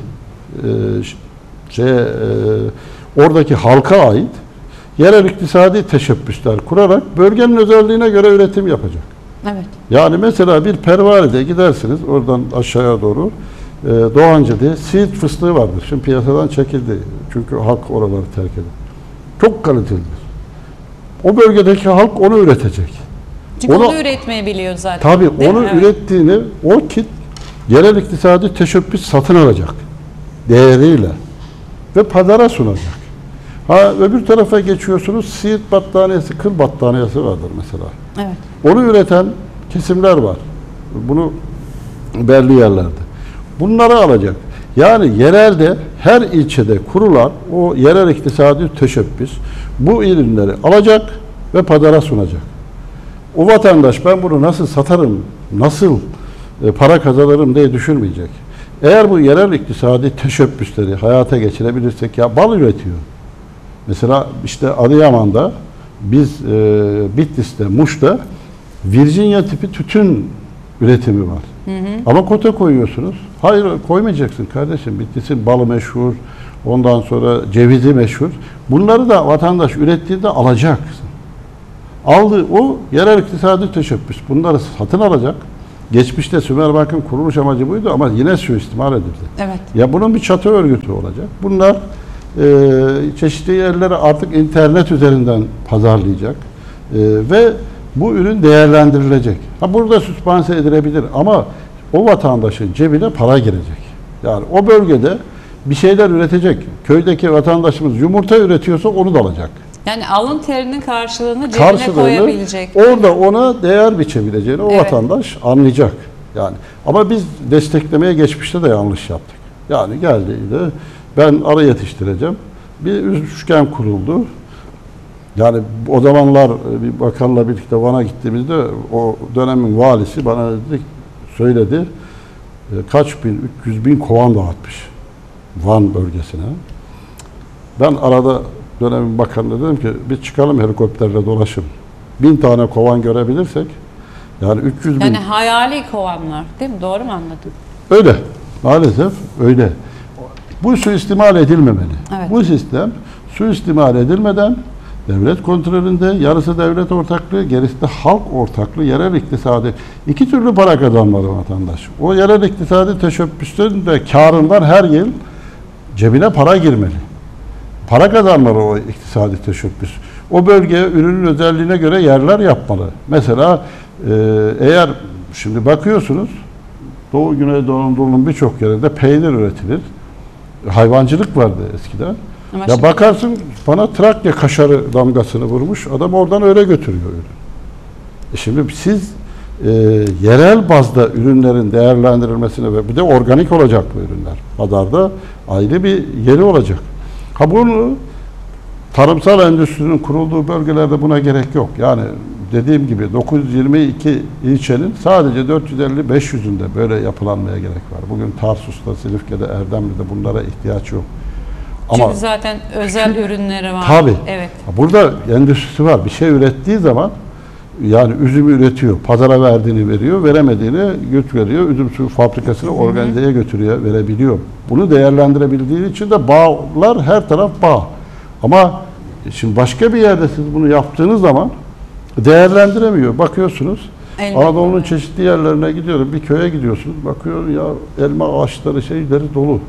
oradaki halka ait yerel iktisadi teşebbüsler kurarak bölgenin özelliğine göre üretim yapacak. Evet. Yani mesela bir Pervane'de gidersiniz oradan aşağıya doğru Doğancı diye siirt fıstığı vardır. Şimdi piyasadan çekildi. Çünkü halk oraları terk ediyor. Çok kalitelidir. O bölgedeki halk onu üretecek. Çünkü onu üretmeyi biliyor zaten. Tabii onu ürettiğini o yerel iktisadi teşebbüs satın alacak. Değeriyle. Ve pazara sunacak. Öbür tarafa geçiyorsunuz, siirt battaniyesi, kıl battaniyesi vardır mesela. Evet. Onu üreten kesimler var. Bunu belli yerlerde. Bunları alacak. Yani yerelde her ilçede kurulan o yerel iktisadi teşebbüs bu ürünleri alacak ve pazara sunacak. O vatandaş ben bunu nasıl satarım, nasıl para kazanırım diye düşünmeyecek. Eğer bu yerel iktisadi teşebbüsleri hayata geçirebilirsek, ya bal üretiyor. Mesela işte Adıyaman'da biz Bitlis'te, Muş'ta Virginia tipi tütün üretimi var. Ama kota koyuyorsunuz. Hayır, koymayacaksın kardeşim. Bitlis'in balı meşhur, ondan sonra cevizi meşhur. Bunları da vatandaş ürettiğinde alacak. Aldı, o yerel iktisadi teşebbüs. Bunları satın alacak. Geçmişte Sümerbank'ın kuruluş amacı buydu ama yine suistimal edildi. Evet. Ya bunun bir çatı örgütü olacak. Bunlar çeşitli yerlere artık internet üzerinden pazarlayacak. Ve bu ürün değerlendirilecek. Ha, burada süspanse edilebilir ama o vatandaşın cebine para girecek. Yani o bölgede bir şeyler üretecek. Köydeki vatandaşımız yumurta üretiyorsa onu da alacak. Yani alın terinin karşılığını cebine koyabilecek. Orada ona değer biçebileceğini o Evet. vatandaş anlayacak. Yani ama biz desteklemeye geçmişte de yanlış yaptık. Yani geldiğinde ben arı yetiştireceğim. Bir üçgen kuruldu. Yani o zamanlar bir bakanla birlikte Van'a gittiğimizde o dönemin valisi bana dedi, söyledi. Kaç bin, 300 bin kovan dağıtmış Van bölgesine. Ben arada dönemin bakanına dedim ki biz çıkalım helikopterle dolaşım. 1000 tane kovan görebilirsek yani 300 bin. Yani hayali kovanlar değil mi? Doğru mu anladım? Öyle. Maalesef öyle. Bu suistimal edilmemeli. Evet. Bu sistem suistimal edilmeden devlet kontrolünde, yarısı devlet ortaklığı, gerisi de halk ortaklığı, yerel iktisadi. İki türlü para kazanmalı vatandaş. O yerel iktisadi teşebbüslerin de karından her yıl cebine para girmeli. Para kazanmalı o iktisadi teşebbüs. O bölgeye ürünün özelliğine göre yerler yapmalı. Mesela eğer şimdi bakıyorsunuz Doğu Güneydoğu Anadolu'nun birçok yerinde peynir üretilir. Hayvancılık vardı eskiden. Ama Ya şimdi bakarsın bana Trakya kaşarı damgasını vurmuş. Adam oradan öyle götürüyor ürün. Şimdi siz yerel bazda ürünlerin değerlendirilmesine ve bir de organik olacak bu ürünler. Pazarda ayrı bir yeri olacak. Ha bunu tarımsal endüstrinin kurulduğu bölgelerde buna gerek yok. Yani dediğim gibi 922 ilçenin sadece 450-500'ünde böyle yapılanmaya gerek var. Bugün Tarsus'ta, Silifke'de, Erdemli'de bunlara ihtiyaç yok. çünkü Ama zaten özel ürünleri var. tabii. Evet. Burada endüstrisi var. Bir şey ürettiği zaman yani üzümü üretiyor, pazara verdiğini veriyor, veremediğini güç veriyor, üzüm suyu fabrikasını organizeye götürüyor, verebiliyor. Bunu değerlendirebildiği için de bağlar, her taraf bağ. Ama şimdi başka bir yerde siz bunu yaptığınız zaman değerlendiremiyor. Bakıyorsunuz, Elbette. Anadolu'nun çeşitli yerlerine gidiyorum, bir köye gidiyorsunuz, bakıyor ya elma ağaçları şeyleri dolu.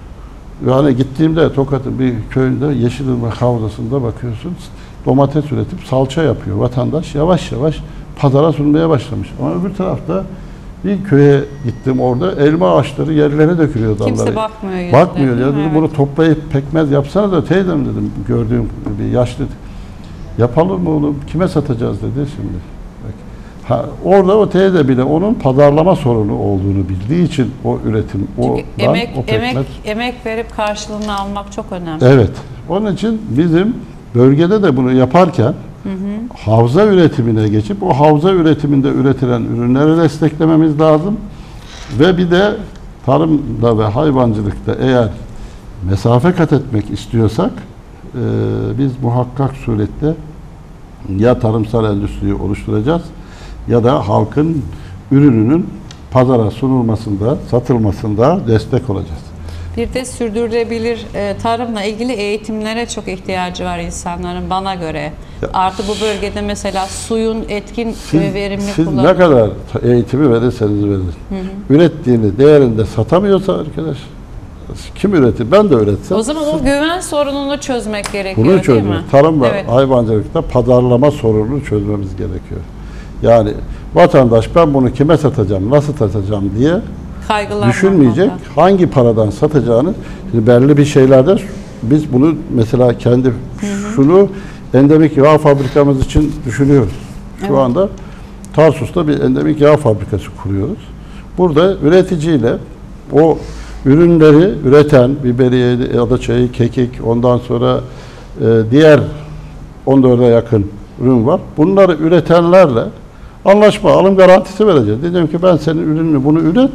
Yani gittiğimde Tokat'ın bir köyünde Yeşilırmak Havzası'nda bakıyorsunuz, domates üretip salça yapıyor vatandaş. Yavaş yavaş pazara sunmaya başlamış. Ama öbür tarafta bir köye gittim, orada elma ağaçları yerlere dökülüyor dalları. Kimse bakmıyor yüzüne. Bakmıyor ya, dedim Evet. bunu toplayıp pekmez yapsana da teyzem dedim, gördüğüm bir yaşlı. Yapalım mı oğlum, kime satacağız dedi şimdi. Ha, orada o teyze bile onun pazarlama sorunu olduğunu bildiği için o üretim, Çünkü o pekmez. emek verip karşılığını almak çok önemli. Evet. Onun için bizim bölgede de bunu yaparken havza üretimine geçip o havza üretiminde üretilen ürünleri desteklememiz lazım. Ve bir de tarımda ve hayvancılıkta eğer mesafe kat etmek istiyorsak biz muhakkak surette ya tarımsal endüstriyi oluşturacağız ya da halkın ürününün pazara sunulmasında, satılmasında destek olacağız. Bir de sürdürülebilir tarımla ilgili eğitimlere çok ihtiyacı var insanların bana göre. Ya, Artı bu bölgede mesela suyun etkin ve verimli Siz kullanımı. ne kadar eğitimi verirseniz verin. Ürettiğini değerinde satamıyorsa arkadaş, kim üretir? Ben de üretsem. O zaman o güven sorununu çözmek gerekiyor Bunu değil çözmek. mi? Tarım ve Evet. hayvancılıkta pazarlama sorununu çözmemiz gerekiyor. Yani vatandaş ben bunu kime satacağım, nasıl satacağım diye Kaygılanmadan. düşünmeyecek. Hangi paradan satacağını, şimdi belli bir şeylerde biz bunu mesela kendi şunu endemik yağ fabrikamız için düşünüyoruz. Şu Evet. anda Tarsus'ta bir endemik yağ fabrikası kuruyoruz. Burada üreticiyle o ürünleri üreten biberiye, adaçayı, kekik, ondan sonra diğer 14'e yakın ürün var. Bunları üretenlerle anlaşma, alım garantisi vereceğiz. Diyeceğim ki ben senin ürününü bunu üret,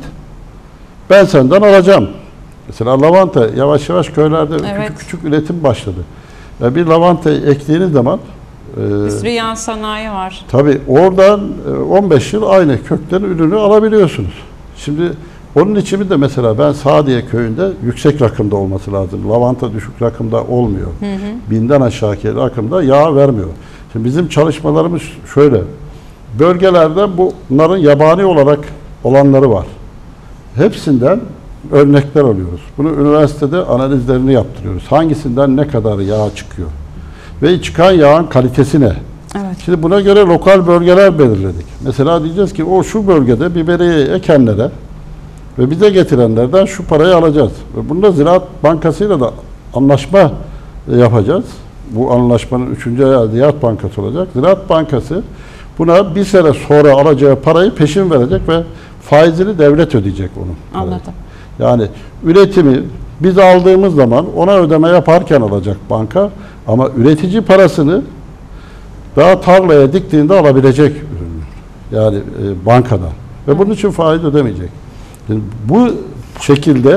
ben senden alacağım. Mesela lavanta yavaş yavaş köylerde Evet. küçük küçük üretim başladı. Ve bir lavanta ektiğiniz zaman Bir sürü yan sanayi var. tabii oradan 15 yıl aynı kökten ürünü alabiliyorsunuz. Şimdi onun için de mesela ben Sadiye köyünde yüksek rakımda olması lazım. Lavanta düşük rakımda olmuyor. Binden aşağıki rakımda yağ vermiyor. Şimdi bizim çalışmalarımız şöyle. Bölgelerde bunların yabani olarak olanları var. Hepsinden örnekler alıyoruz. Bunu üniversitede analizlerini yaptırıyoruz. Hangisinden ne kadar yağ çıkıyor? Ve çıkan yağın kalitesi ne? Evet. Şimdi buna göre lokal bölgeler belirledik. Mesela diyeceğiz ki o şu bölgede biberiye ekenlere ve bize getirenlerden şu parayı alacağız. Ve bunda Ziraat Bankası'yla da anlaşma yapacağız. Bu anlaşmanın 3. ayağı Ziraat Bankası olacak. Ziraat Bankası buna bir sene sonra alacağı parayı peşin verecek ve faizini devlet ödeyecek onun. Anladım. Yani üretimi biz aldığımız zaman ona ödeme yaparken alacak banka ama üretici parasını daha tarlaya diktiğinde alabilecek ürünü. Yani bankadan. Ve bunun için faiz ödemeyecek. Yani bu şekilde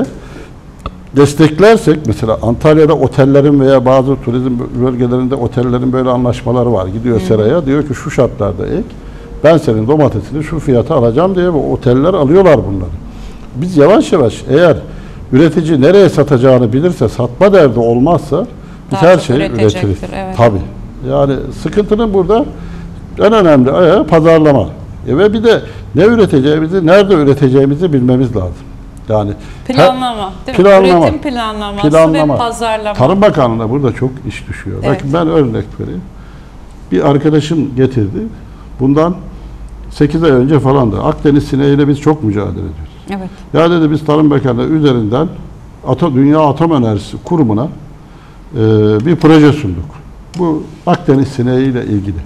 desteklersek mesela Antalya'da otellerin veya bazı turizm bölgelerinde otellerin böyle anlaşmaları var. Gidiyor seraya diyor ki şu şartlarda ek ben senin domatesini şu fiyata alacağım diye bu oteller alıyorlar bunları. Biz yavaş yavaş eğer üretici nereye satacağını bilirse satma derdi olmazsa biz Daha her çok şeyi üretiriz. Evet. Tabii. Yani sıkıntının burada en önemli ayağı pazarlama. Ve bir de ne üreteceğimizi, nerede üreteceğimizi bilmemiz lazım. Yani planlama, değil mi? Planlama. Üretim planlaması ve pazarlama. Tarım Bakanlığı'na burada çok iş düşüyor. Evet. Bakın ben örnek vereyim. Bir arkadaşım getirdi. Bundan 8 ay önce falan da Akdeniz sineğiyle biz çok mücadele ediyoruz. Evet. Ya dedi biz Tarım Bakanlığı üzerinden Dünya Atom Enerjisi Kurumu'na bir proje sunduk. Bu Akdeniz sineğiyle ilgili.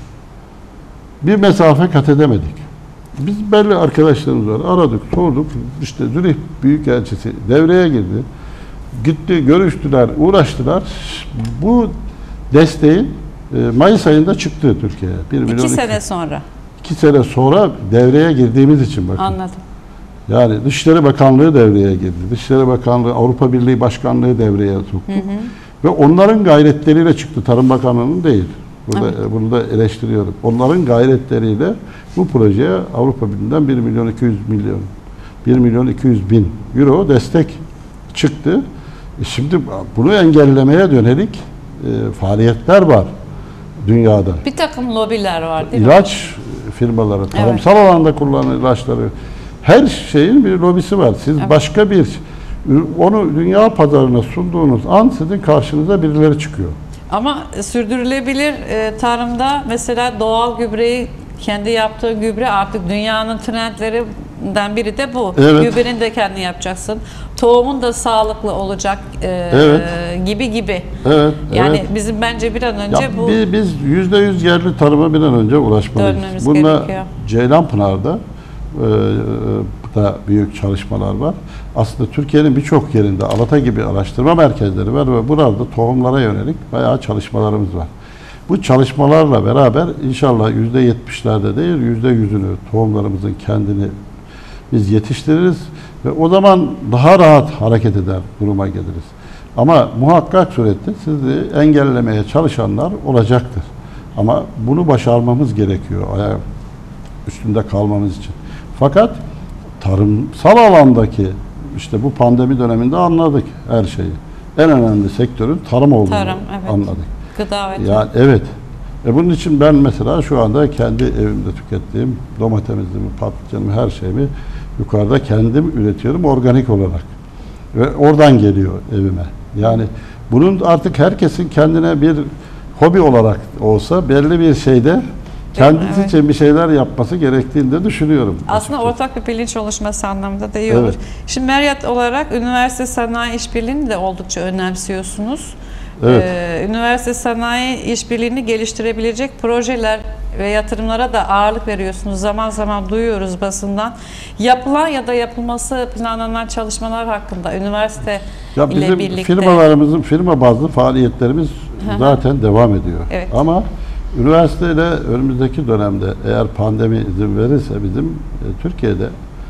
Bir mesafe kat edemedik. Biz belli arkadaşlarımız var. Aradık, sorduk. İşte Zürih Büyükelçisi devreye girdi. Gitti, görüştüler, uğraştılar. Bu desteğin Mayıs ayında çıktı Türkiye'ye. 2 sene sonra. 2 sene sonra devreye girdiğimiz için bakın. Anladım. Yani Dışişleri Bakanlığı devreye girdi. Dışişleri Bakanlığı, Avrupa Birliği Başkanlığı devreye soktu. Ve onların gayretleriyle çıktı. Tarım Bakanlığı'nın değil. Bunu da eleştiriyorum. Onların gayretleriyle bu projeye Avrupa Birliği'nden 1 milyon 200 bin euro destek çıktı. Şimdi bunu engellemeye dönelik faaliyetler var dünyada. Bir takım lobiler var değil mi? İlaç firmaları, tarımsal alanda kullanılan ilaçları, her şeyin bir lobisi var. Siz başka onu dünya pazarına sunduğunuz an sizin karşınıza birileri çıkıyor. Ama sürdürülebilir tarımda mesela doğal gübreyi kendi yaptığı gübre artık dünyanın trendlerinden biri de bu. Evet. Gübrenin de kendi yapacaksın. Tohumun da sağlıklı olacak gibi. Evet. Yani bizim bence bir an önce bu biz %100 yerli tarıma bir an önce ulaşmalıyız. dönmemiz Bununla gerekiyor. Ceylanpınar'da da büyük çalışmalar var. Aslında Türkiye'nin birçok yerinde Alata gibi araştırma merkezleri var ve burada tohumlara yönelik bayağı çalışmalarımız var. Bu çalışmalarla beraber inşallah %70'lerde değil %100'ünü tohumlarımızın kendini biz yetiştiririz ve o zaman daha rahat hareket eder duruma geliriz. Ama muhakkak surette sizi engellemeye çalışanlar olacaktır. Ama bunu başarmamız gerekiyor üstünde kalmamız için. Fakat tarımsal alandaki işte bu pandemi döneminde anladık her şeyi. En önemli sektörün tarım olduğunu anladık. Gıda ve yani evet. Bunun için ben mesela şu anda kendi evimde tükettiğim domatesimi, patlıcanımı, her şeyimi yukarıda kendim üretiyorum organik olarak. Ve oradan geliyor evime. Yani bunun artık herkesin kendine bir hobi olarak olsa belli bir şeyde kendisi için bir şeyler yapması gerektiğini de düşünüyorum. Aslında açıkçası. ortak bir bilinç oluşması anlamında da iyi olur. Şimdi Meryat olarak üniversite sanayi işbirliğini de oldukça önemsiyorsunuz. Evet. Üniversite sanayi işbirliğini geliştirebilecek projeler ve yatırımlara da ağırlık veriyorsunuz. Zaman zaman duyuyoruz basından. Yapılan ya da yapılması planlanan çalışmalar hakkında üniversite ile birlikte. Firmalarımızın firma bazlı faaliyetlerimiz zaten devam ediyor. Evet. Ama üniversiteyle önümüzdeki dönemde eğer pandemi izin verirse bizim Türkiye'de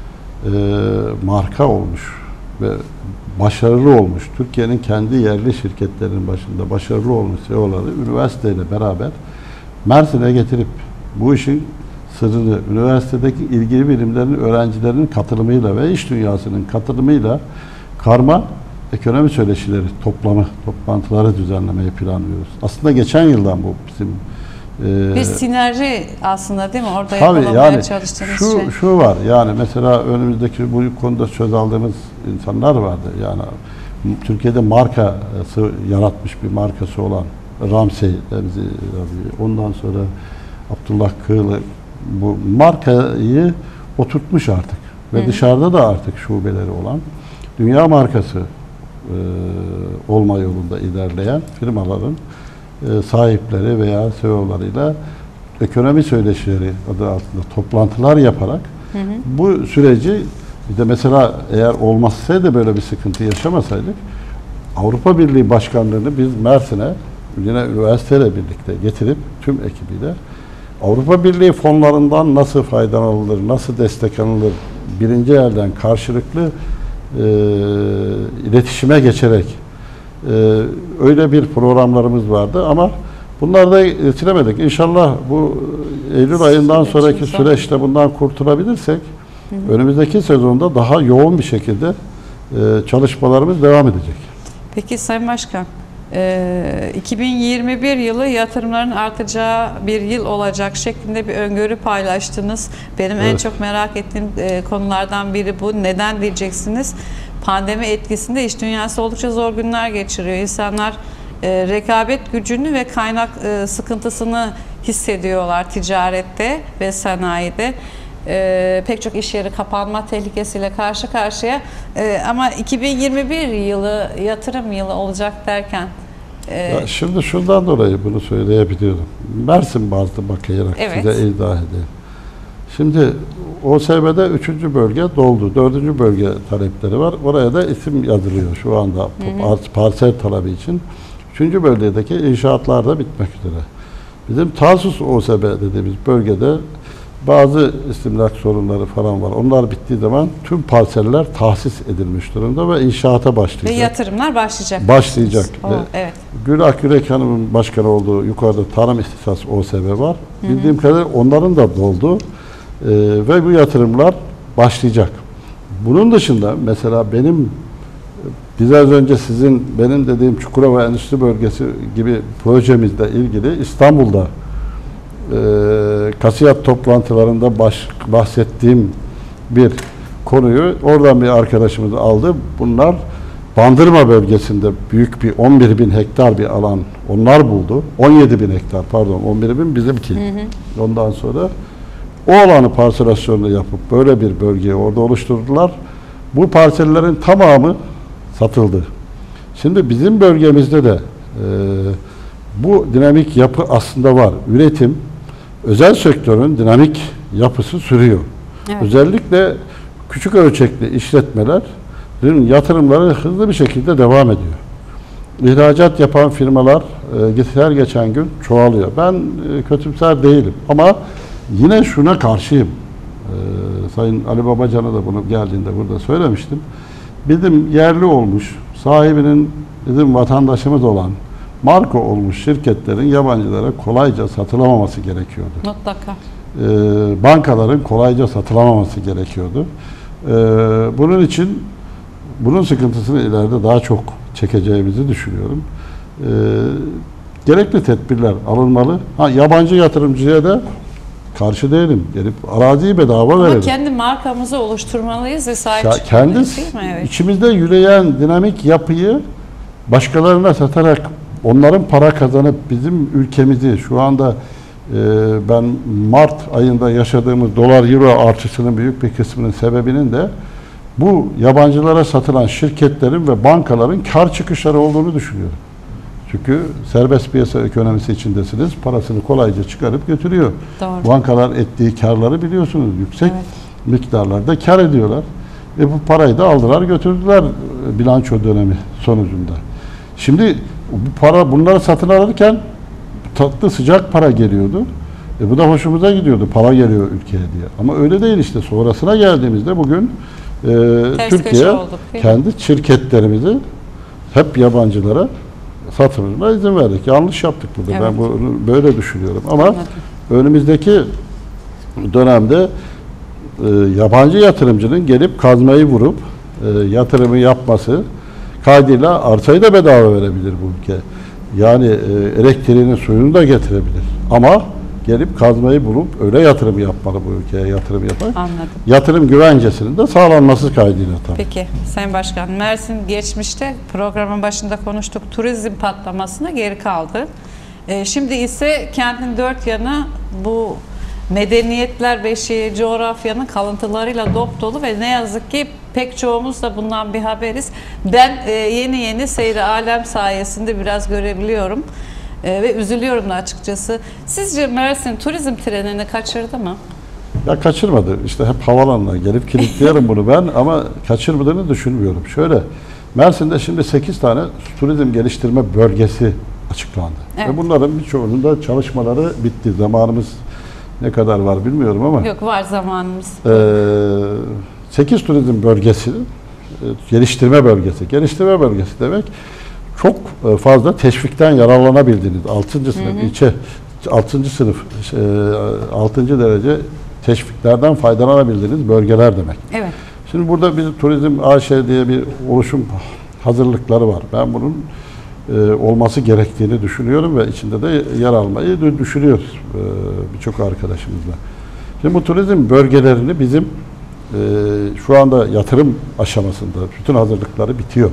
marka olmuş ve başarılı olmuş, Türkiye'nin kendi yerli şirketlerinin başında başarılı olmuş CEO'ları üniversiteyle beraber Mersin'e getirip bu işin sırrını üniversitedeki ilgili bilimlerin öğrencilerinin katılımıyla ve iş dünyasının katılımıyla karma ekonomi söyleşileri toplantıları düzenlemeyi planlıyoruz. Aslında geçen yıldan bu bizim bir sinerji aslında değil mi? Orada tabii yakalamaya yani çalıştığınız şey. şu var yani mesela önümüzdeki bu konuda söz aldığımız insanlar vardı. Yani Türkiye'de markası yaratmış bir markası olan Ramsey, ondan sonra Abdullah Kığlı bu markayı oturtmuş artık ve dışarıda da artık şubeleri olan dünya markası olma yolunda ilerleyen firmaların sahipleri veya CEO'larıyla ekonomi söyleşileri adı altında toplantılar yaparak bu süreci bir de mesela eğer olmazsaydı böyle bir sıkıntı yaşamasaydık Avrupa Birliği başkanlarını biz Mersin'e yine üniversiteyle birlikte getirip tüm ekibiyle Avrupa Birliği fonlarından nasıl faydalanılır, nasıl destek alınır birinci elden karşılıklı iletişime geçerek öyle bir programlarımız vardı ama bunları da yetiremedik. İnşallah bu Eylül ayından sonraki süreçte bundan kurtulabilirsek önümüzdeki sezonda daha yoğun bir şekilde çalışmalarımız devam edecek. Peki Sayın Başkan, 2021 yılı yatırımların artacağı bir yıl olacak şeklinde bir öngörü paylaştınız. Benim en çok merak ettiğim konulardan biri bu. Neden diyeceksiniz? Pandemi etkisinde iş dünyası oldukça zor günler geçiriyor. İnsanlar rekabet gücünü ve kaynak sıkıntısını hissediyorlar ticarette ve sanayide. Pek çok iş yeri kapanma tehlikesiyle karşı karşıya. Ama 2021 yılı yatırım yılı olacak derken şimdi şundan dolayı bunu söyleyebiliyorum. Mersin bazlı bakayarak size izah edeyim. Şimdi OSB'de 3. bölge doldu. 4. bölge talepleri var. Oraya da isim yazılıyor şu anda parsel talebi için. 3. bölgedeki inşaatlar da bitmek üzere. Bizim Tarsus OSB dediğimiz bölgede bazı istimlak sorunları falan var. Onlar bittiği zaman tüm parseller tahsis edilmiş durumda ve inşaata başlayacak. Ve yatırımlar başlayacak. Başlayacak. Evet. Gül Akgürek Hanım'ın başkanı olduğu yukarıda Tarım İstisas OSB var. Bildiğim kadarıyla onların da doldu. Ve bu yatırımlar başlayacak. Bunun dışında mesela biraz önce benim dediğim Çukurova Endüstri Bölgesi gibi projemizle ilgili İstanbul'da kasiyat toplantılarında bahsettiğim bir konuyu oradan bir arkadaşımız aldı. Bunlar Bandırma bölgesinde büyük bir 11.000 hektar bir alan onlar buldu. 17.000 hektar pardon 11.000 bizimki. Ondan sonra o alanı parselasyonunu yapıp böyle bir bölgeyi orada oluşturdular. Bu parsellerin tamamı satıldı. Şimdi bizim bölgemizde de bu dinamik yapı aslında var. Üretim, özel sektörün dinamik yapısı sürüyor. Evet. Özellikle küçük ölçekli işletmelerin yatırımları hızlı bir şekilde devam ediyor. İhracat yapan firmalar her geçen gün çoğalıyor. Ben kötümser değilim ama yine şuna karşıyım. Sayın Ali Babacan'a da bunu geldiğinde burada söylemiştim. Bizim yerli olmuş, sahibinin bizim vatandaşımız olan marka olmuş şirketlerin yabancılara kolayca satılamaması gerekiyordu. Mutlaka. Bankaların kolayca satılamaması gerekiyordu. Bunun için bunun sıkıntısını ileride daha çok çekeceğimizi düşünüyorum. Gerekli tedbirler alınmalı. Yabancı yatırımcıya da karşı değilim. Gelip araziyi bedava verelim. Ama kendi markamızı oluşturmalıyız ve sahip çıkmalıyız değil mi? Evet. İçimizde yürüyen dinamik yapıyı başkalarına satarak onların para kazanıp bizim ülkemizi şu anda ben Mart ayında yaşadığımız dolar-euro artışının büyük bir kısmının sebebinin de bu yabancılara satılan şirketlerin ve bankaların kar çıkışları olduğunu düşünüyorum. Çünkü serbest piyasa ekonomisi içindesiniz. Parasını kolayca çıkarıp götürüyor. Doğru. Bankalar ettiği karları biliyorsunuz. Yüksek miktarlarda kar ediyorlar. Bu parayı da aldılar götürdüler bilanço dönemi sonucunda. Şimdi bu para bunları satın alırken tatlı sıcak para geliyordu. Bu da hoşumuza gidiyordu. Para geliyor ülkeye diye. Ama öyle değil işte. Sonrasına geldiğimizde bugün Türkiye kendi şirketlerimizi hep yabancılara satımına izin verdik. Yanlış yaptık burada. Evet. Ben bunu böyle düşünüyorum. Ama önümüzdeki dönemde yabancı yatırımcının gelip kazmayı vurup yatırımı yapması kaydıyla arsayı da bedava verebilir bu ülke. Yani elektriğini, suyunu da getirebilir. Ama gelip kazmayı bulup öyle yatırım yapmalı bu ülkeye, yatırım yapar. Anladım. Yatırım güvencesinin de sağlanması kaydıyla tabii. Peki Sayın Başkan, Mersin geçmişte programın başında konuştuk, turizm patlamasına geri kaldı. Şimdi ise kentin dört yanı bu medeniyetler beşiği coğrafyanın kalıntılarıyla dop dolu ve ne yazık ki pek çoğumuz da bundan bir haberiz. Ben yeni seyri alem sayesinde biraz görebiliyorum ve üzülüyorum da açıkçası. Sizce Mersin turizm trenini kaçırdı mı? Ya kaçırmadı. İşte hep havalanına gelip kilitleyelim bunu ben ama kaçırmadığını düşünmüyorum. Şöyle, Mersin'de şimdi 8 tane turizm geliştirme bölgesi açıklandı. Evet. Ve bunların birçoğunun da çalışmaları bitti. Zamanımız ne kadar var bilmiyorum ama. Yok, var zamanımız. 8 turizm bölgesi, geliştirme bölgesi. Geliştirme bölgesi demek çok fazla teşvikten yararlanabildiğiniz 6. sınıf ilçe 6. sınıf 6. derece teşviklerden faydalanabildiğiniz bölgeler demek. Evet. Şimdi burada bir Turizm AŞ diye bir oluşum hazırlıkları var. Ben bunun olması gerektiğini düşünüyorum ve içinde de yer almayı düşünüyoruz birçok arkadaşımızla. Şimdi bu turizm bölgelerini bizim şu anda yatırım aşamasında bütün hazırlıkları bitiyor.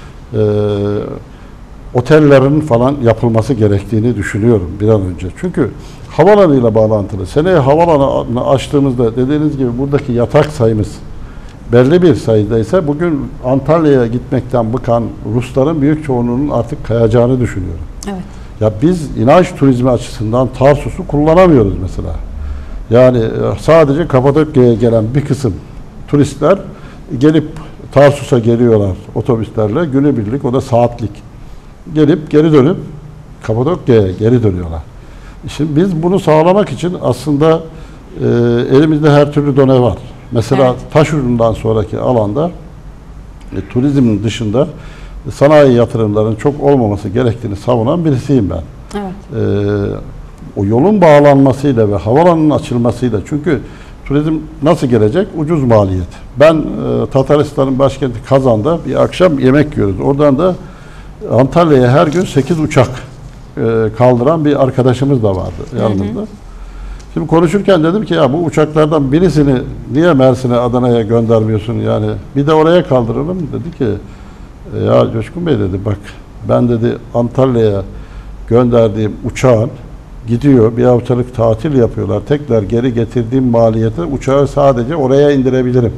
Otellerin falan yapılması gerektiğini düşünüyorum bir an önce. Çünkü havalanıyla bağlantılı. Seneye havalanı açtığımızda dediğiniz gibi buradaki yatak sayımız belli bir sayıdaysa bugün Antalya'ya gitmekten bıkan Rusların büyük çoğunluğunun artık kayacağını düşünüyorum. Evet. Ya biz inanç turizmi açısından Tarsus'u kullanamıyoruz mesela. Yani sadece Kapadokya'ya gelen bir kısım turistler gelip Tarsus'a geliyorlar otobüslerle günübirlik, o da saatlik. Gelip geri dönüp Kapadokya'ya geri dönüyorlar. Şimdi biz bunu sağlamak için aslında elimizde her türlü done var. Mesela evet. Taşucu'ndan sonraki alanda turizmin dışında sanayi yatırımlarının çok olmaması gerektiğini savunan birisiyim ben. Evet. O yolun bağlanmasıyla ve havalanın açılmasıyla, çünkü turizm nasıl gelecek? Ucuz maliyet. Ben Tataristan'ın başkenti Kazan'da bir akşam yemek yiyoruz. Oradan da Antalya'ya her gün 8 uçak kaldıran bir arkadaşımız da vardı yanımızda. Şimdi konuşurken dedim ki ya bu uçaklardan birisini niye Mersin'e, Adana'ya göndermiyorsun yani? Bir de oraya kaldıralım. Dedi ki ya Coşkun Bey dedi, bak ben dedi Antalya'ya gönderdiğim uçağın gidiyor bir haftalık tatil yapıyorlar. Tekrar geri getirdiğim maliyete uçağı sadece oraya indirebilirim.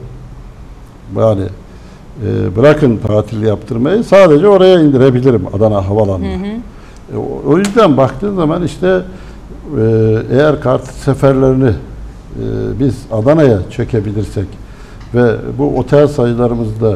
Yani bırakın tatil yaptırmayı, sadece oraya indirebilirim Adana Havalanı'na. O yüzden baktığın zaman işte eğer kart seferlerini biz Adana'ya çekebilirsek ve bu otel sayılarımızda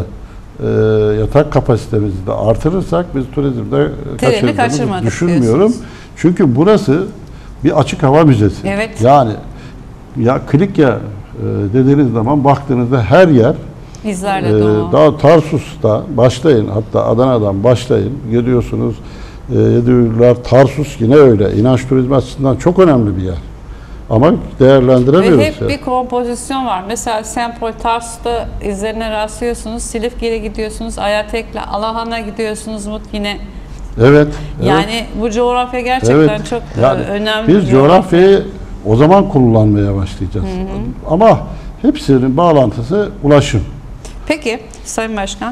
yatak kapasitemizi de artırırsak biz turizmde kaçırdığımızı düşünmüyorum. Diyorsunuz. Çünkü burası bir açık hava müzesi. Evet. Yani ya Kilikya dediğiniz zaman baktığınızda her yer İzlerle dolu. Daha Tarsus'ta başlayın, hatta Adana'dan başlayın. Geliyorsunuz Yediğirler, Tarsus yine öyle. İnanç turizmi açısından çok önemli bir yer. Ama değerlendiremiyoruz. Ve hep bir kompozisyon var. Mesela Sempol Tarsus'ta izlerine rastlıyorsunuz. Silifke'ye gidiyorsunuz. Ayatek'le Alahan'a gidiyorsunuz yine. Evet. Yani bu coğrafya gerçekten çok yani önemli. Biz coğrafyayı o zaman kullanmaya başlayacağız. Ama hepsinin bağlantısı ulaşım. Peki Sayın Başkan,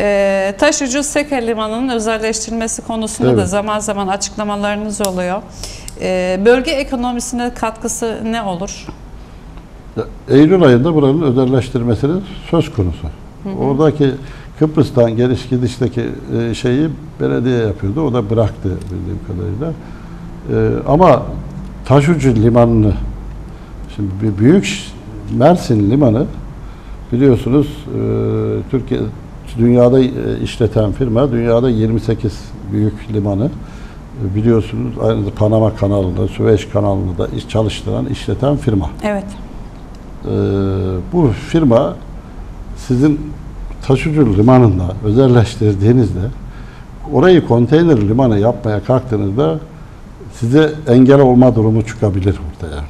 taşucu Seke Limanı'nın özelleştirilmesi konusunda da zaman zaman açıklamalarınız oluyor. Bölge ekonomisine katkısı ne olur? Eylül ayında buranın özelleştirilmesinin söz konusu. Oradaki Kıbrıs'tan geliş gidişteki şeyi belediye yapıyordu. O da bıraktı bildiğim kadarıyla. Ama taşucu limanını, şimdi bir büyük Mersin limanı biliyorsunuz Türkiye dünyada işleten firma, dünyada 28 büyük limanı biliyorsunuz, aynı Panama kanalında, Süveyş kanalında da çalıştıran, işleten firma. Evet. Bu firma sizin taşucu limanında özelleştirdiğinizde, orayı konteyner limanı yapmaya kalktığınızda size engel olma durumu çıkabilir ortaya.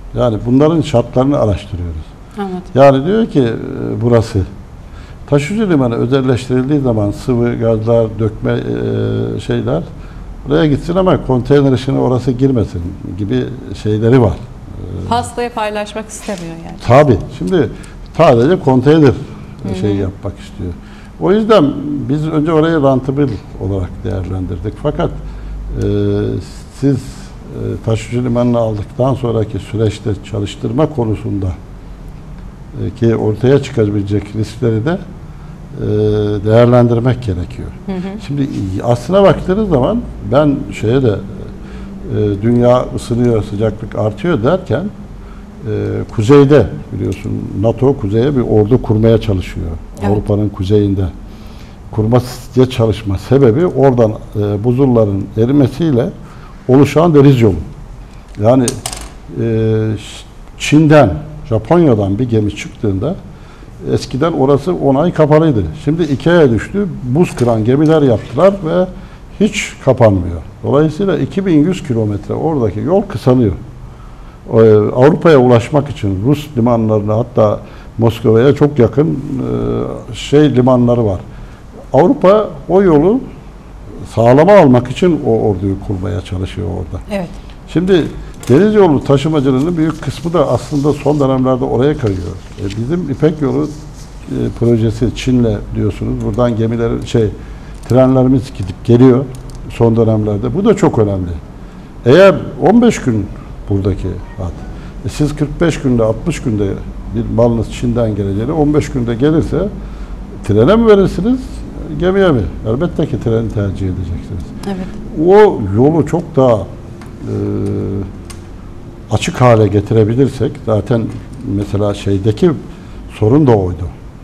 Yani bunların şartlarını araştırıyoruz. Evet. Yani diyor ki burası taşıyıcı limanı özelleştirildiği zaman sıvı, gazlar, dökme şeyler oraya gitsin ama konteyner işine orası girmesin gibi şeyleri var. Pastayı paylaşmak istemiyor yani. Tabii. Şimdi sadece konteyner yapmak istiyor. O yüzden biz önce orayı rentable olarak değerlendirdik. Fakat siz taşıyıcı limanını aldıktan sonraki süreçte çalıştırma konusunda ki ortaya çıkabilecek riskleri de değerlendirmek gerekiyor. Şimdi aslına baktığınız zaman ben dünya ısınıyor, sıcaklık artıyor derken kuzeyde biliyorsun NATO kuzeye bir ordu kurmaya çalışıyor. Evet. Avrupa'nın kuzeyinde. Kurmaya çalışma sebebi oradan buzulların erimesiyle oluşan deniz yolu. Yani Çin'den, Japonya'dan bir gemi çıktığında eskiden orası 10 ay kapalıydı. Şimdi 2 aya düştü. Buz kıran gemiler yaptılar ve hiç kapanmıyor. Dolayısıyla 2100 kilometre oradaki yol kısalıyor. Avrupa'ya ulaşmak için Rus limanlarına hatta Moskova'ya çok yakın limanları var. Avrupa o yolu sağlama almak için o orduyu kurmaya çalışıyor orada. Evet. Şimdi deniz yolu taşımacılığının büyük kısmı da aslında son dönemlerde oraya kayıyor. Bizim İpek Yolu projesi Çin'le biliyorsunuz. Buradan trenlerimiz gidip geliyor son dönemlerde. Bu da çok önemli. Eğer 15 gün buradaki hat, siz 45 günde 60 günde bir malınız Çin'den geleceğini 15 günde gelirse trene mi verirsiniz, gemiye mi? Elbette ki treni tercih edeceksiniz. Evet. O yolu çok daha açık hale getirebilirsek, zaten mesela şeydeki sorun da oydu.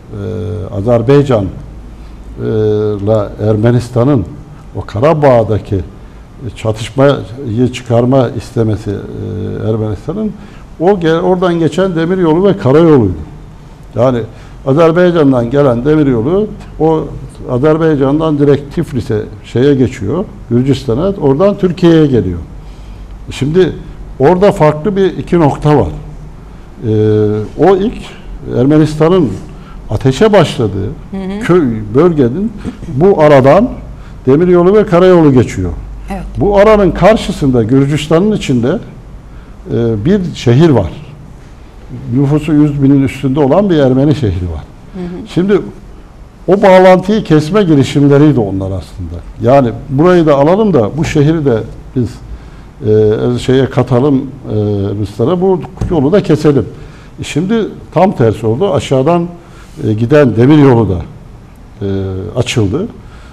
Azerbaycan'la Ermenistan'ın o Karabağ'daki çatışmayı çıkarma istemesi Ermenistan'ın oradan geçen demir yolu ve karayoluydu. Yani Azerbaycan'dan gelen demir yolu o Azerbaycan'dan direkt Tiflis'e geçiyor, Gürcistan'a, oradan Türkiye'ye geliyor. Şimdi orada farklı iki nokta var. O ilk Ermenistan'ın ateşe başladığı bölgenin bu aradan demiryolu ve karayolu geçiyor. Evet. Bu aranın karşısında Gürcistan'ın içinde bir şehir var. Nüfusu 100 binin üstünde olan bir Ermeni şehri var. Şimdi o bağlantıyı kesme girişimleriydi onlar aslında. Yani burayı da alalım da bu şehri de biz katalım Ruslara, bu yolu da keselim. Şimdi tam tersi oldu. Aşağıdan giden demir yolu da açıldı.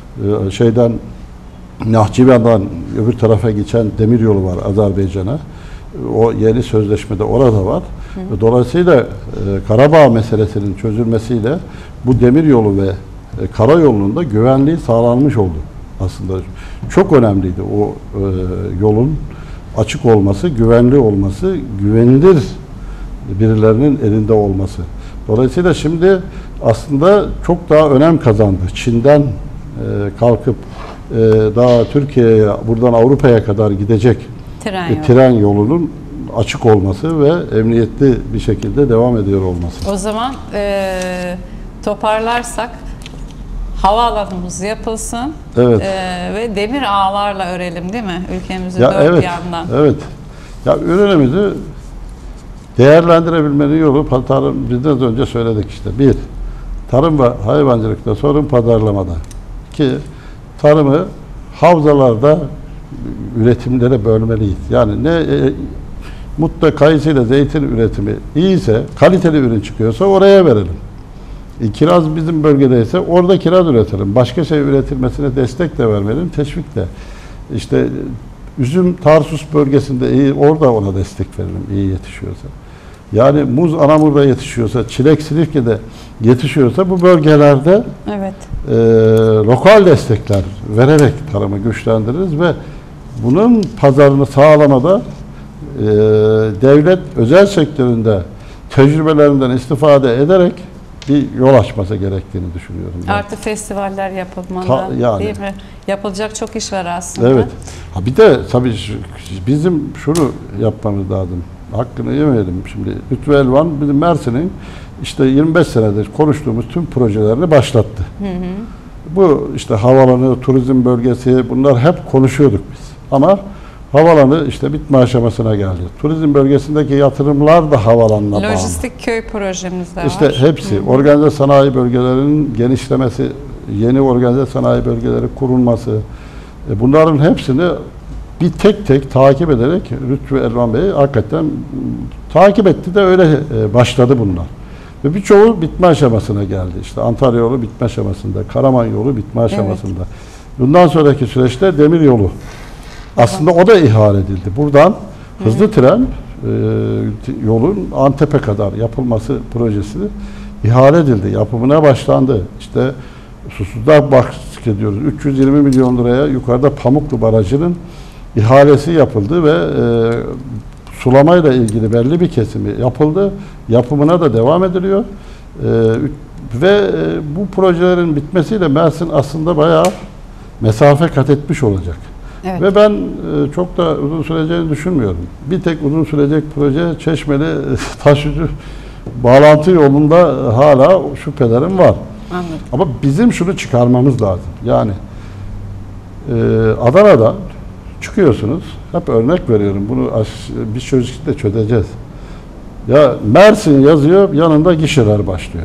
Nahçıvan'dan öbür tarafa geçen demir yolu var Azerbaycan'a. O yeni sözleşmede orada var. Dolayısıyla Karabağ meselesinin çözülmesiyle bu demir yolu ve karayolunun da güvenliği sağlanmış oldu aslında. Çok önemliydi o yolun açık olması, güvenli olması, güvenilir birilerinin elinde olması. Dolayısıyla şimdi aslında çok daha önem kazandı. Çin'den kalkıp daha Türkiye'ye, buradan Avrupa'ya kadar gidecek tren yolunun açık olması ve emniyetli bir şekilde devam ediyor olması. O zaman toparlarsak havaalanımız yapılsın, evet. Ve demir ağlarla örelim, değil mi? Ülkemizi dört yandan. Evet. Ya ürünümüzü değerlendirebilmenin yolu bizden önce söyledik işte. Bir, tarım ve hayvancılıkta sorun pazarlamada. İki, tarımı havzalarda üretimlere bölmeliyiz. Yani Mutlu kayısıyla zeytin üretimi iyiyse, kaliteli ürün çıkıyorsa oraya verelim. Kiraz bizim bölgedeyse orada kiraz üretelim. Başka şey üretilmesine destek de vermeyelim, teşvik de. İşte üzüm Tarsus bölgesinde iyi, orada ona destek verelim iyi yetişiyorsa. Yani muz Anamur'da yetişiyorsa, çilek Silifke'de yetişiyorsa bu bölgelerde lokal destekler vererek tarımı güçlendiririz ve bunun pazarını sağlamada devlet özel sektöründe tecrübelerinden istifade ederek bir yol açması gerektiğini düşünüyorum. Artı festivaller yapılmalı, yani. Değil mi? Yapılacak çok iş var aslında. Evet. Bir de tabii bizim şunu yapmamız lazım. hakkını yemeyelim. Şimdi Lütfü Elvan bizim Mersin'in işte 25 senedir konuştuğumuz tüm projelerini başlattı. Bu işte havalanı, turizm bölgesi, bunlar hep konuşuyorduk biz. Ama havalanı işte bitme aşamasına geldi. Turizm bölgesindeki yatırımlar da havalanına bağlı. Lojistik köy projemiz de var. İşte hepsi. Organize sanayi bölgelerinin genişlemesi, yeni organize sanayi bölgeleri kurulması, bunların hepsini bir tek tek takip ederek Lütfü Elvan Bey hakikaten takip etti de öyle başladı bunlar. Ve birçoğu bitme aşamasına geldi. İşte Antalya yolu bitme aşamasında, Karaman yolu bitme aşamasında. Bundan sonraki süreçte demir yolu. Aslında o da ihale edildi. Buradan hızlı tren yolun Antep'e kadar yapılması projesi ihale edildi. Yapımına başlandı. İşte susuzluğa bahsediyoruz. 320 milyon liraya yukarıda Pamuklu Barajı'nın ihalesi yapıldı ve sulamayla ilgili belli bir kesimi yapıldı. Yapımına da devam ediliyor. Ve bu projelerin bitmesiyle Mersin aslında bayağı mesafe kat etmiş olacak. Evet. Ve ben çok da uzun süreceğini düşünmüyorum. Bir tek uzun sürecek proje Çeşmeli Taşücü bağlantı yolunda hala şüphelerim var. Anladım. Ama bizim şunu çıkarmamız lazım. Yani Adana'da çıkıyorsunuz. Hep örnek veriyorum. Bunu bir çocukla çözeceğiz. Ya Mersin yazıyor, yanında gişeler başlıyor.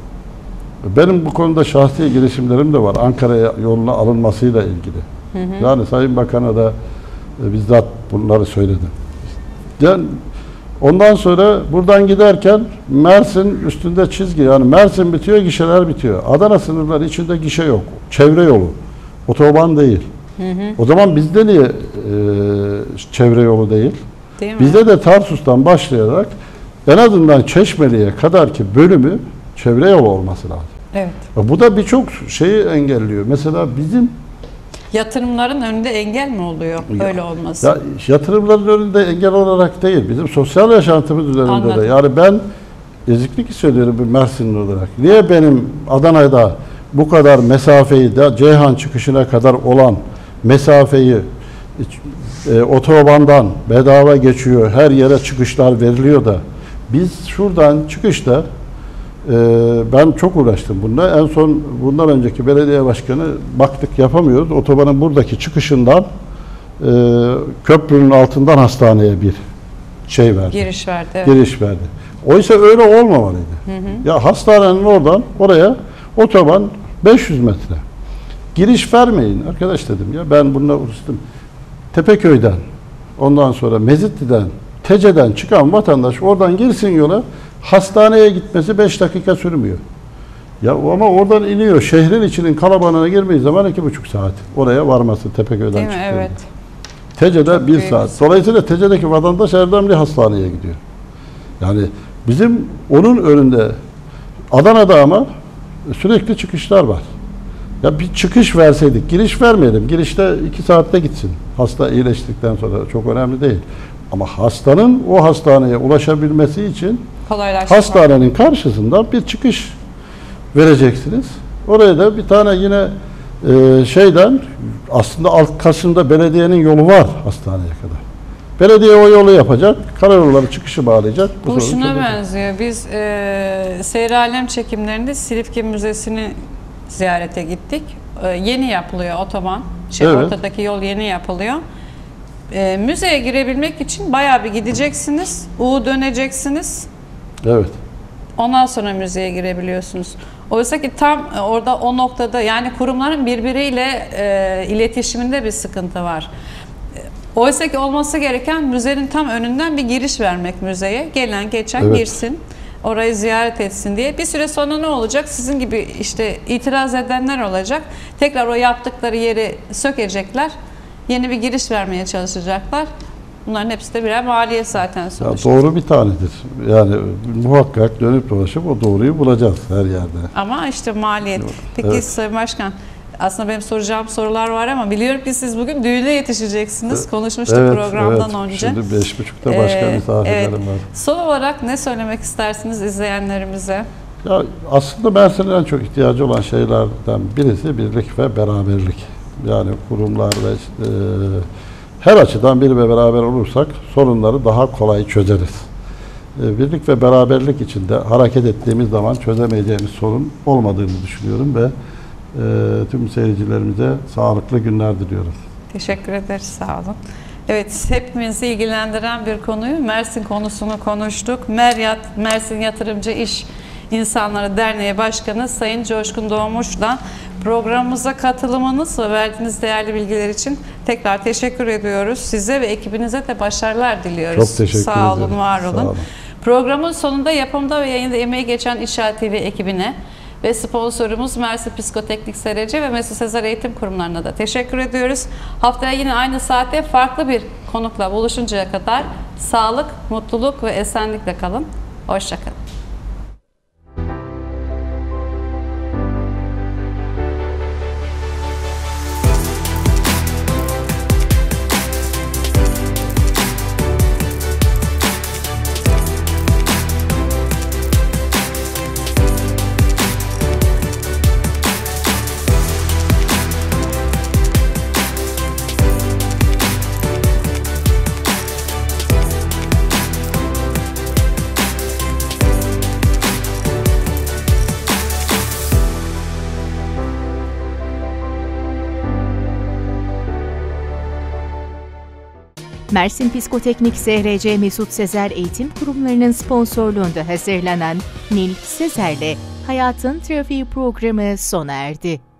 Benim bu konuda şahsi girişimlerim de var. Ankara yoluna alınmasıyla ilgili. Yani Sayın Bakan'a da bizzat bunları söyledim. Yani ondan sonra buradan giderken Mersin üstünde çizgi, yani Mersin bitiyor, gişeler bitiyor. Adana sınırları içinde gişe yok. Çevre yolu. Otoban değil. O zaman bizde niye çevre yolu değil? Değil mi? Bizde de Tarsus'tan başlayarak en azından Çeşmeli'ye kadar ki bölümü çevre yolu olması lazım. Evet. Bu da birçok şeyi engelliyor. Mesela bizim Yatırımların önünde engel mi oluyor öyle olması? ya yatırımların önünde engel olarak değil, bizim sosyal yaşantımız üzerinde Anladım. de. Yani ben eziklik hissediyorum bir Mersinli olarak. Niye benim Adana'da bu kadar mesafeyi de Ceyhan çıkışına kadar olan mesafeyi otobandan bedava geçiyor, her yere çıkışlar veriliyor da biz şuradan çıkışta ben çok uğraştım bununla. En son bundan önceki belediye başkanı baktık yapamıyoruz. Otobanın buradaki çıkışından köprünün altından hastaneye bir şey verdi. Giriş verdi. Evet. Giriş verdi. Oysa öyle olmamalıydı. Ya hastanenin oradan oraya otoban 500 metre. Giriş vermeyin arkadaş dedim ya. Ben bununla uğraştım. Tepeköy'den, ondan sonra Mezitli'den, Tece'den çıkan vatandaş oradan girsin yola, hastaneye gitmesi 5 dakika sürmüyor. Ya ama oradan iniyor. Şehrin içinin kalabalığına girmeyi zaman 2,5 saat. Oraya varması Tepeköy'den Değil mi? çıktığında. Evet. Tece'de 1 büyük. saat. Dolayısıyla Tece'deki vatandaş Erdemli Hastaneye gidiyor. Yani bizim onun önünde Adana'da ama sürekli çıkışlar var. Ya bir çıkış verseydik, giriş vermeyelim. Girişte 2 saatte gitsin. Hasta iyileştikten sonra çok önemli değil. Ama hastanın o hastaneye ulaşabilmesi için hastanenin karşısında bir çıkış vereceksiniz. Oraya da bir tane yine şeyden aslında arkasında belediyenin yolu var hastaneye kadar. Belediye o yolu yapacak, karayolları çıkışı bağlayacak. Bu şuna benziyor. Biz Seyir Alem çekimlerinde Silifke Müzesi'ni ziyarete gittik. Yeni yapılıyor otoban. Evet. Ortadaki yol yeni yapılıyor. Müzeye girebilmek için bayağı bir gideceksiniz. döneceksiniz. Evet. Ondan sonra müzeye girebiliyorsunuz. Oysa ki tam orada o noktada yani kurumların birbiriyle iletişiminde bir sıkıntı var. Oysa ki olması gereken müzenin tam önünden bir giriş vermek müzeye. Gelen geçen Evet. girsin, orayı ziyaret etsin diye. Bir süre sonra ne olacak? Sizin gibi işte itiraz edenler olacak. Tekrar o yaptıkları yeri sökecekler. Yeni bir giriş vermeye çalışacaklar. Bunların hepsi de birer maliyet zaten sonuçta. Ya doğru bir tanedir. Yani muhakkak dönüp dolaşıp o doğruyu bulacağız her yerde. Ama işte maliyet. Peki Evet. Sayın Başkan, aslında benim soracağım sorular var ama biliyorum ki siz bugün düğüne yetişeceksiniz. Konuşmuştuk programdan önce. Şimdi 5.30'da başka misafirlerim var. Son olarak ne söylemek istersiniz izleyenlerimize? Ya aslında Mersin'in en çok ihtiyacı olan şeylerden birisi birlik ve beraberlik. Yani kurumlar ve işte, her açıdan bir ve beraber olursak sorunları daha kolay çözeriz. Birlik ve beraberlik içinde hareket ettiğimiz zaman çözemeyeceğimiz sorun olmadığını düşünüyorum ve tüm seyircilerimize sağlıklı günler diliyorum. Teşekkür ederiz, sağ olun. Evet, hepimizi ilgilendiren bir konuyu, Mersin konusunu konuştuk. Meryat, Mersin Yatırımcı İş İnsanları Derneği Başkanı Sayın Coşkun Doğmuş'la programımıza katılımınız ve verdiğiniz değerli bilgiler için tekrar teşekkür ediyoruz. Size ve ekibinize de başarılar diliyoruz. Çok teşekkür ederim. Sağ olun, var olun. Sağ olun. Programın sonunda yapımda ve yayında emeği geçen İşaret TV ekibine ve sponsorumuz Mersin Psikoteknik SRC ve Mesut Sezer Eğitim Kurumlarına da teşekkür ediyoruz. Haftaya yine aynı saatte farklı bir konukla buluşuncaya kadar sağlık, mutluluk ve esenlikle kalın. Hoşça kalın. Mersin Psikoteknik SRC Mesut Sezer Eğitim Kurumlarının sponsorluğunda hazırlanan Nil Sezer'le Hayatın Trafiği programı sona erdi.